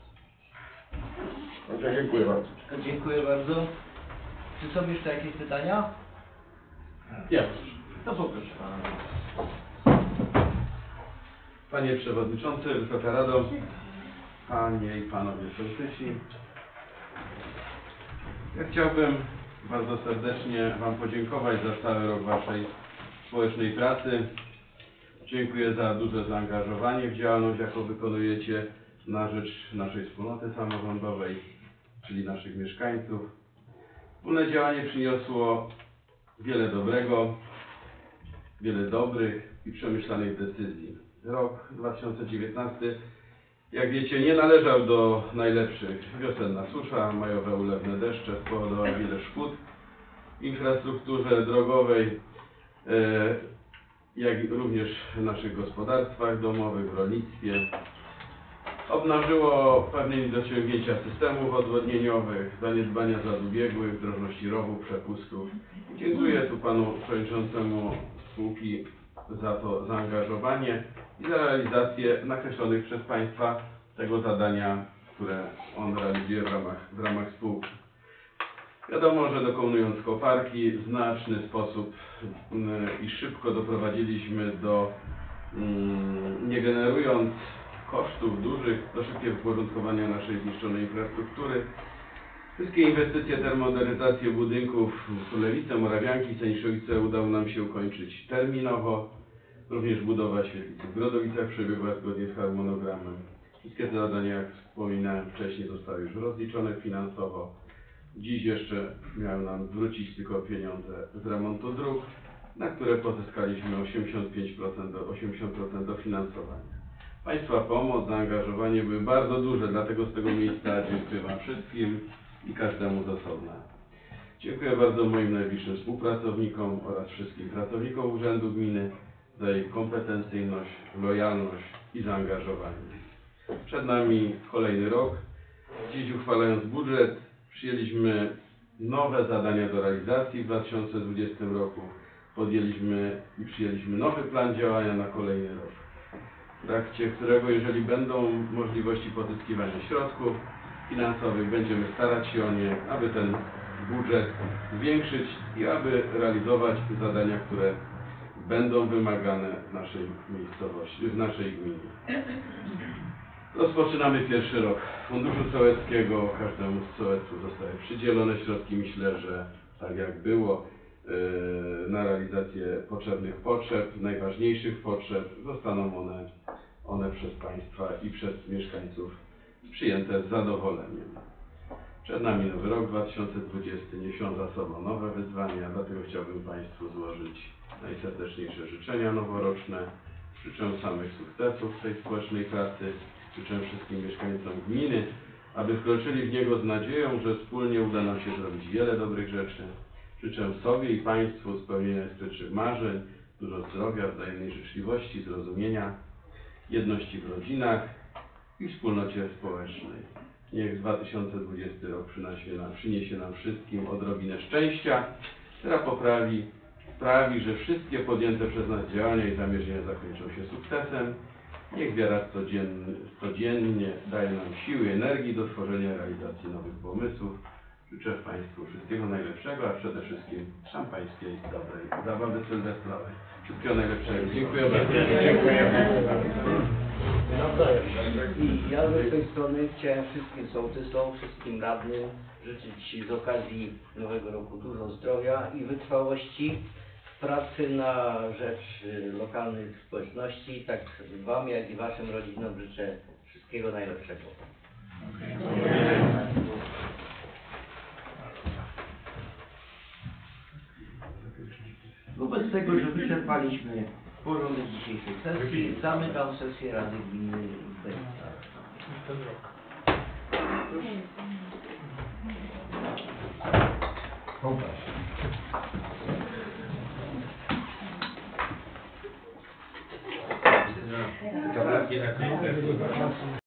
Dobrze, dziękuję bardzo. Dziękuję bardzo. Czy są jeszcze jakieś pytania? Ja. To poproszę pana. Panie Przewodniczący, Wysoka Rado, Panie i Panowie Sołtysi. Ja chciałbym bardzo serdecznie Wam podziękować za cały rok Waszej społecznej pracy. Dziękuję za duże zaangażowanie w działalność, jaką wykonujecie na rzecz naszej wspólnoty samorządowej, czyli naszych mieszkańców. Wspólne działanie przyniosło wiele dobrego, wiele dobrych i przemyślanych decyzji. Rok dwa tysiące dziewiętnasty, jak wiecie, nie należał do najlepszych. Wiosenna susza, majowe ulewne deszcze spowodowały wiele szkód w infrastrukturze drogowej, jak również w naszych gospodarstwach domowych, w rolnictwie. Obnażyło pewne niedociągnięcia systemów odwodnieniowych, zaniedbania zadobiegłych, drożności rowów, przepustów. Dziękuję tu Panu Przewodniczącemu spółki za to zaangażowanie i za realizację nakreślonych przez Państwa tego zadania, które on realizuje w ramach, w ramach spółki. Wiadomo, że dokonując koparki w znaczny sposób i szybko doprowadziliśmy do, nie generując kosztów dużych, do szybkiego uporządkowania naszej zniszczonej infrastruktury. Wszystkie inwestycje termomodernizacji budynków w Sulewice, Morawianki, Seniszowice udało nam się ukończyć terminowo. Również budowa świetlicy w Grodowicach przebiegła zgodnie z harmonogramem. Wszystkie te zadania, jak wspominałem wcześniej, zostały już rozliczone finansowo. Dziś jeszcze miały nam wrócić tylko pieniądze z remontu dróg, na które pozyskaliśmy osiemdziesiąt pięć procent do osiemdziesiąt procent dofinansowania. Państwa pomoc, zaangażowanie były bardzo duże, dlatego z tego miejsca dziękuję Wam wszystkim i każdemu z osobna. Dziękuję bardzo moim najbliższym współpracownikom oraz wszystkim pracownikom Urzędu Gminy za ich kompetencyjność, lojalność i zaangażowanie. Przed nami kolejny rok. Dziś, uchwalając budżet, przyjęliśmy nowe zadania do realizacji w dwa tysiące dwudziestym roku. Podjęliśmy i przyjęliśmy nowy plan działania na kolejny rok, w trakcie którego, jeżeli będą możliwości pozyskiwania środków finansowych, będziemy starać się o nie, aby ten budżet zwiększyć i aby realizować zadania, które będą wymagane w naszej miejscowości, w naszej gminie. Rozpoczynamy pierwszy rok Funduszu Sołeckiego. Każdemu z sołectwu zostały przydzielone środki. Myślę, że tak jak było yy, na realizację potrzebnych potrzeb, najważniejszych potrzeb, zostaną one, one przez Państwa i przez mieszkańców przyjęte z zadowoleniem. Przed nami nowy rok dwa tysiące dwudziesty, niesie za sobą nowe wyzwania, dlatego chciałbym Państwu złożyć najserdeczniejsze życzenia noworoczne. Życzę samych sukcesów tej społecznej pracy, życzę wszystkim mieszkańcom gminy, aby wkroczyli w niego z nadzieją, że wspólnie uda nam się zrobić wiele dobrych rzeczy. Życzę sobie i Państwu spełnienia najskrytszych marzeń, dużo zdrowia, wzajemnej życzliwości, zrozumienia, jedności w rodzinach i wspólnocie społecznej. Niech dwa tysiące dwudziesty rok przyniesie nam, przyniesie nam wszystkim odrobinę szczęścia, która poprawi, sprawi, że wszystkie podjęte przez nas działania i zamierzenia zakończą się sukcesem. Niech wiara codziennie, codziennie daje nam siły i energii do tworzenia i realizacji nowych pomysłów. Życzę Państwu wszystkiego najlepszego, a przede wszystkim szampańskiej, dobrej zabawy sylwestrowej. Wszystkiego najlepszego. Dziękuję bardzo. I ja ze swojej strony chciałem wszystkim sołtysom, wszystkim radnym życzyć z okazji Nowego Roku dużo zdrowia i wytrwałości w pracy na rzecz lokalnych społeczności. Tak Wam, jak i Waszym rodzinom życzę wszystkiego najlepszego. Wobec tego, że wyczerpaliśmy porządek dzisiejszej sesji, zamykam sesję Rady Gminy w Belicach. To takie na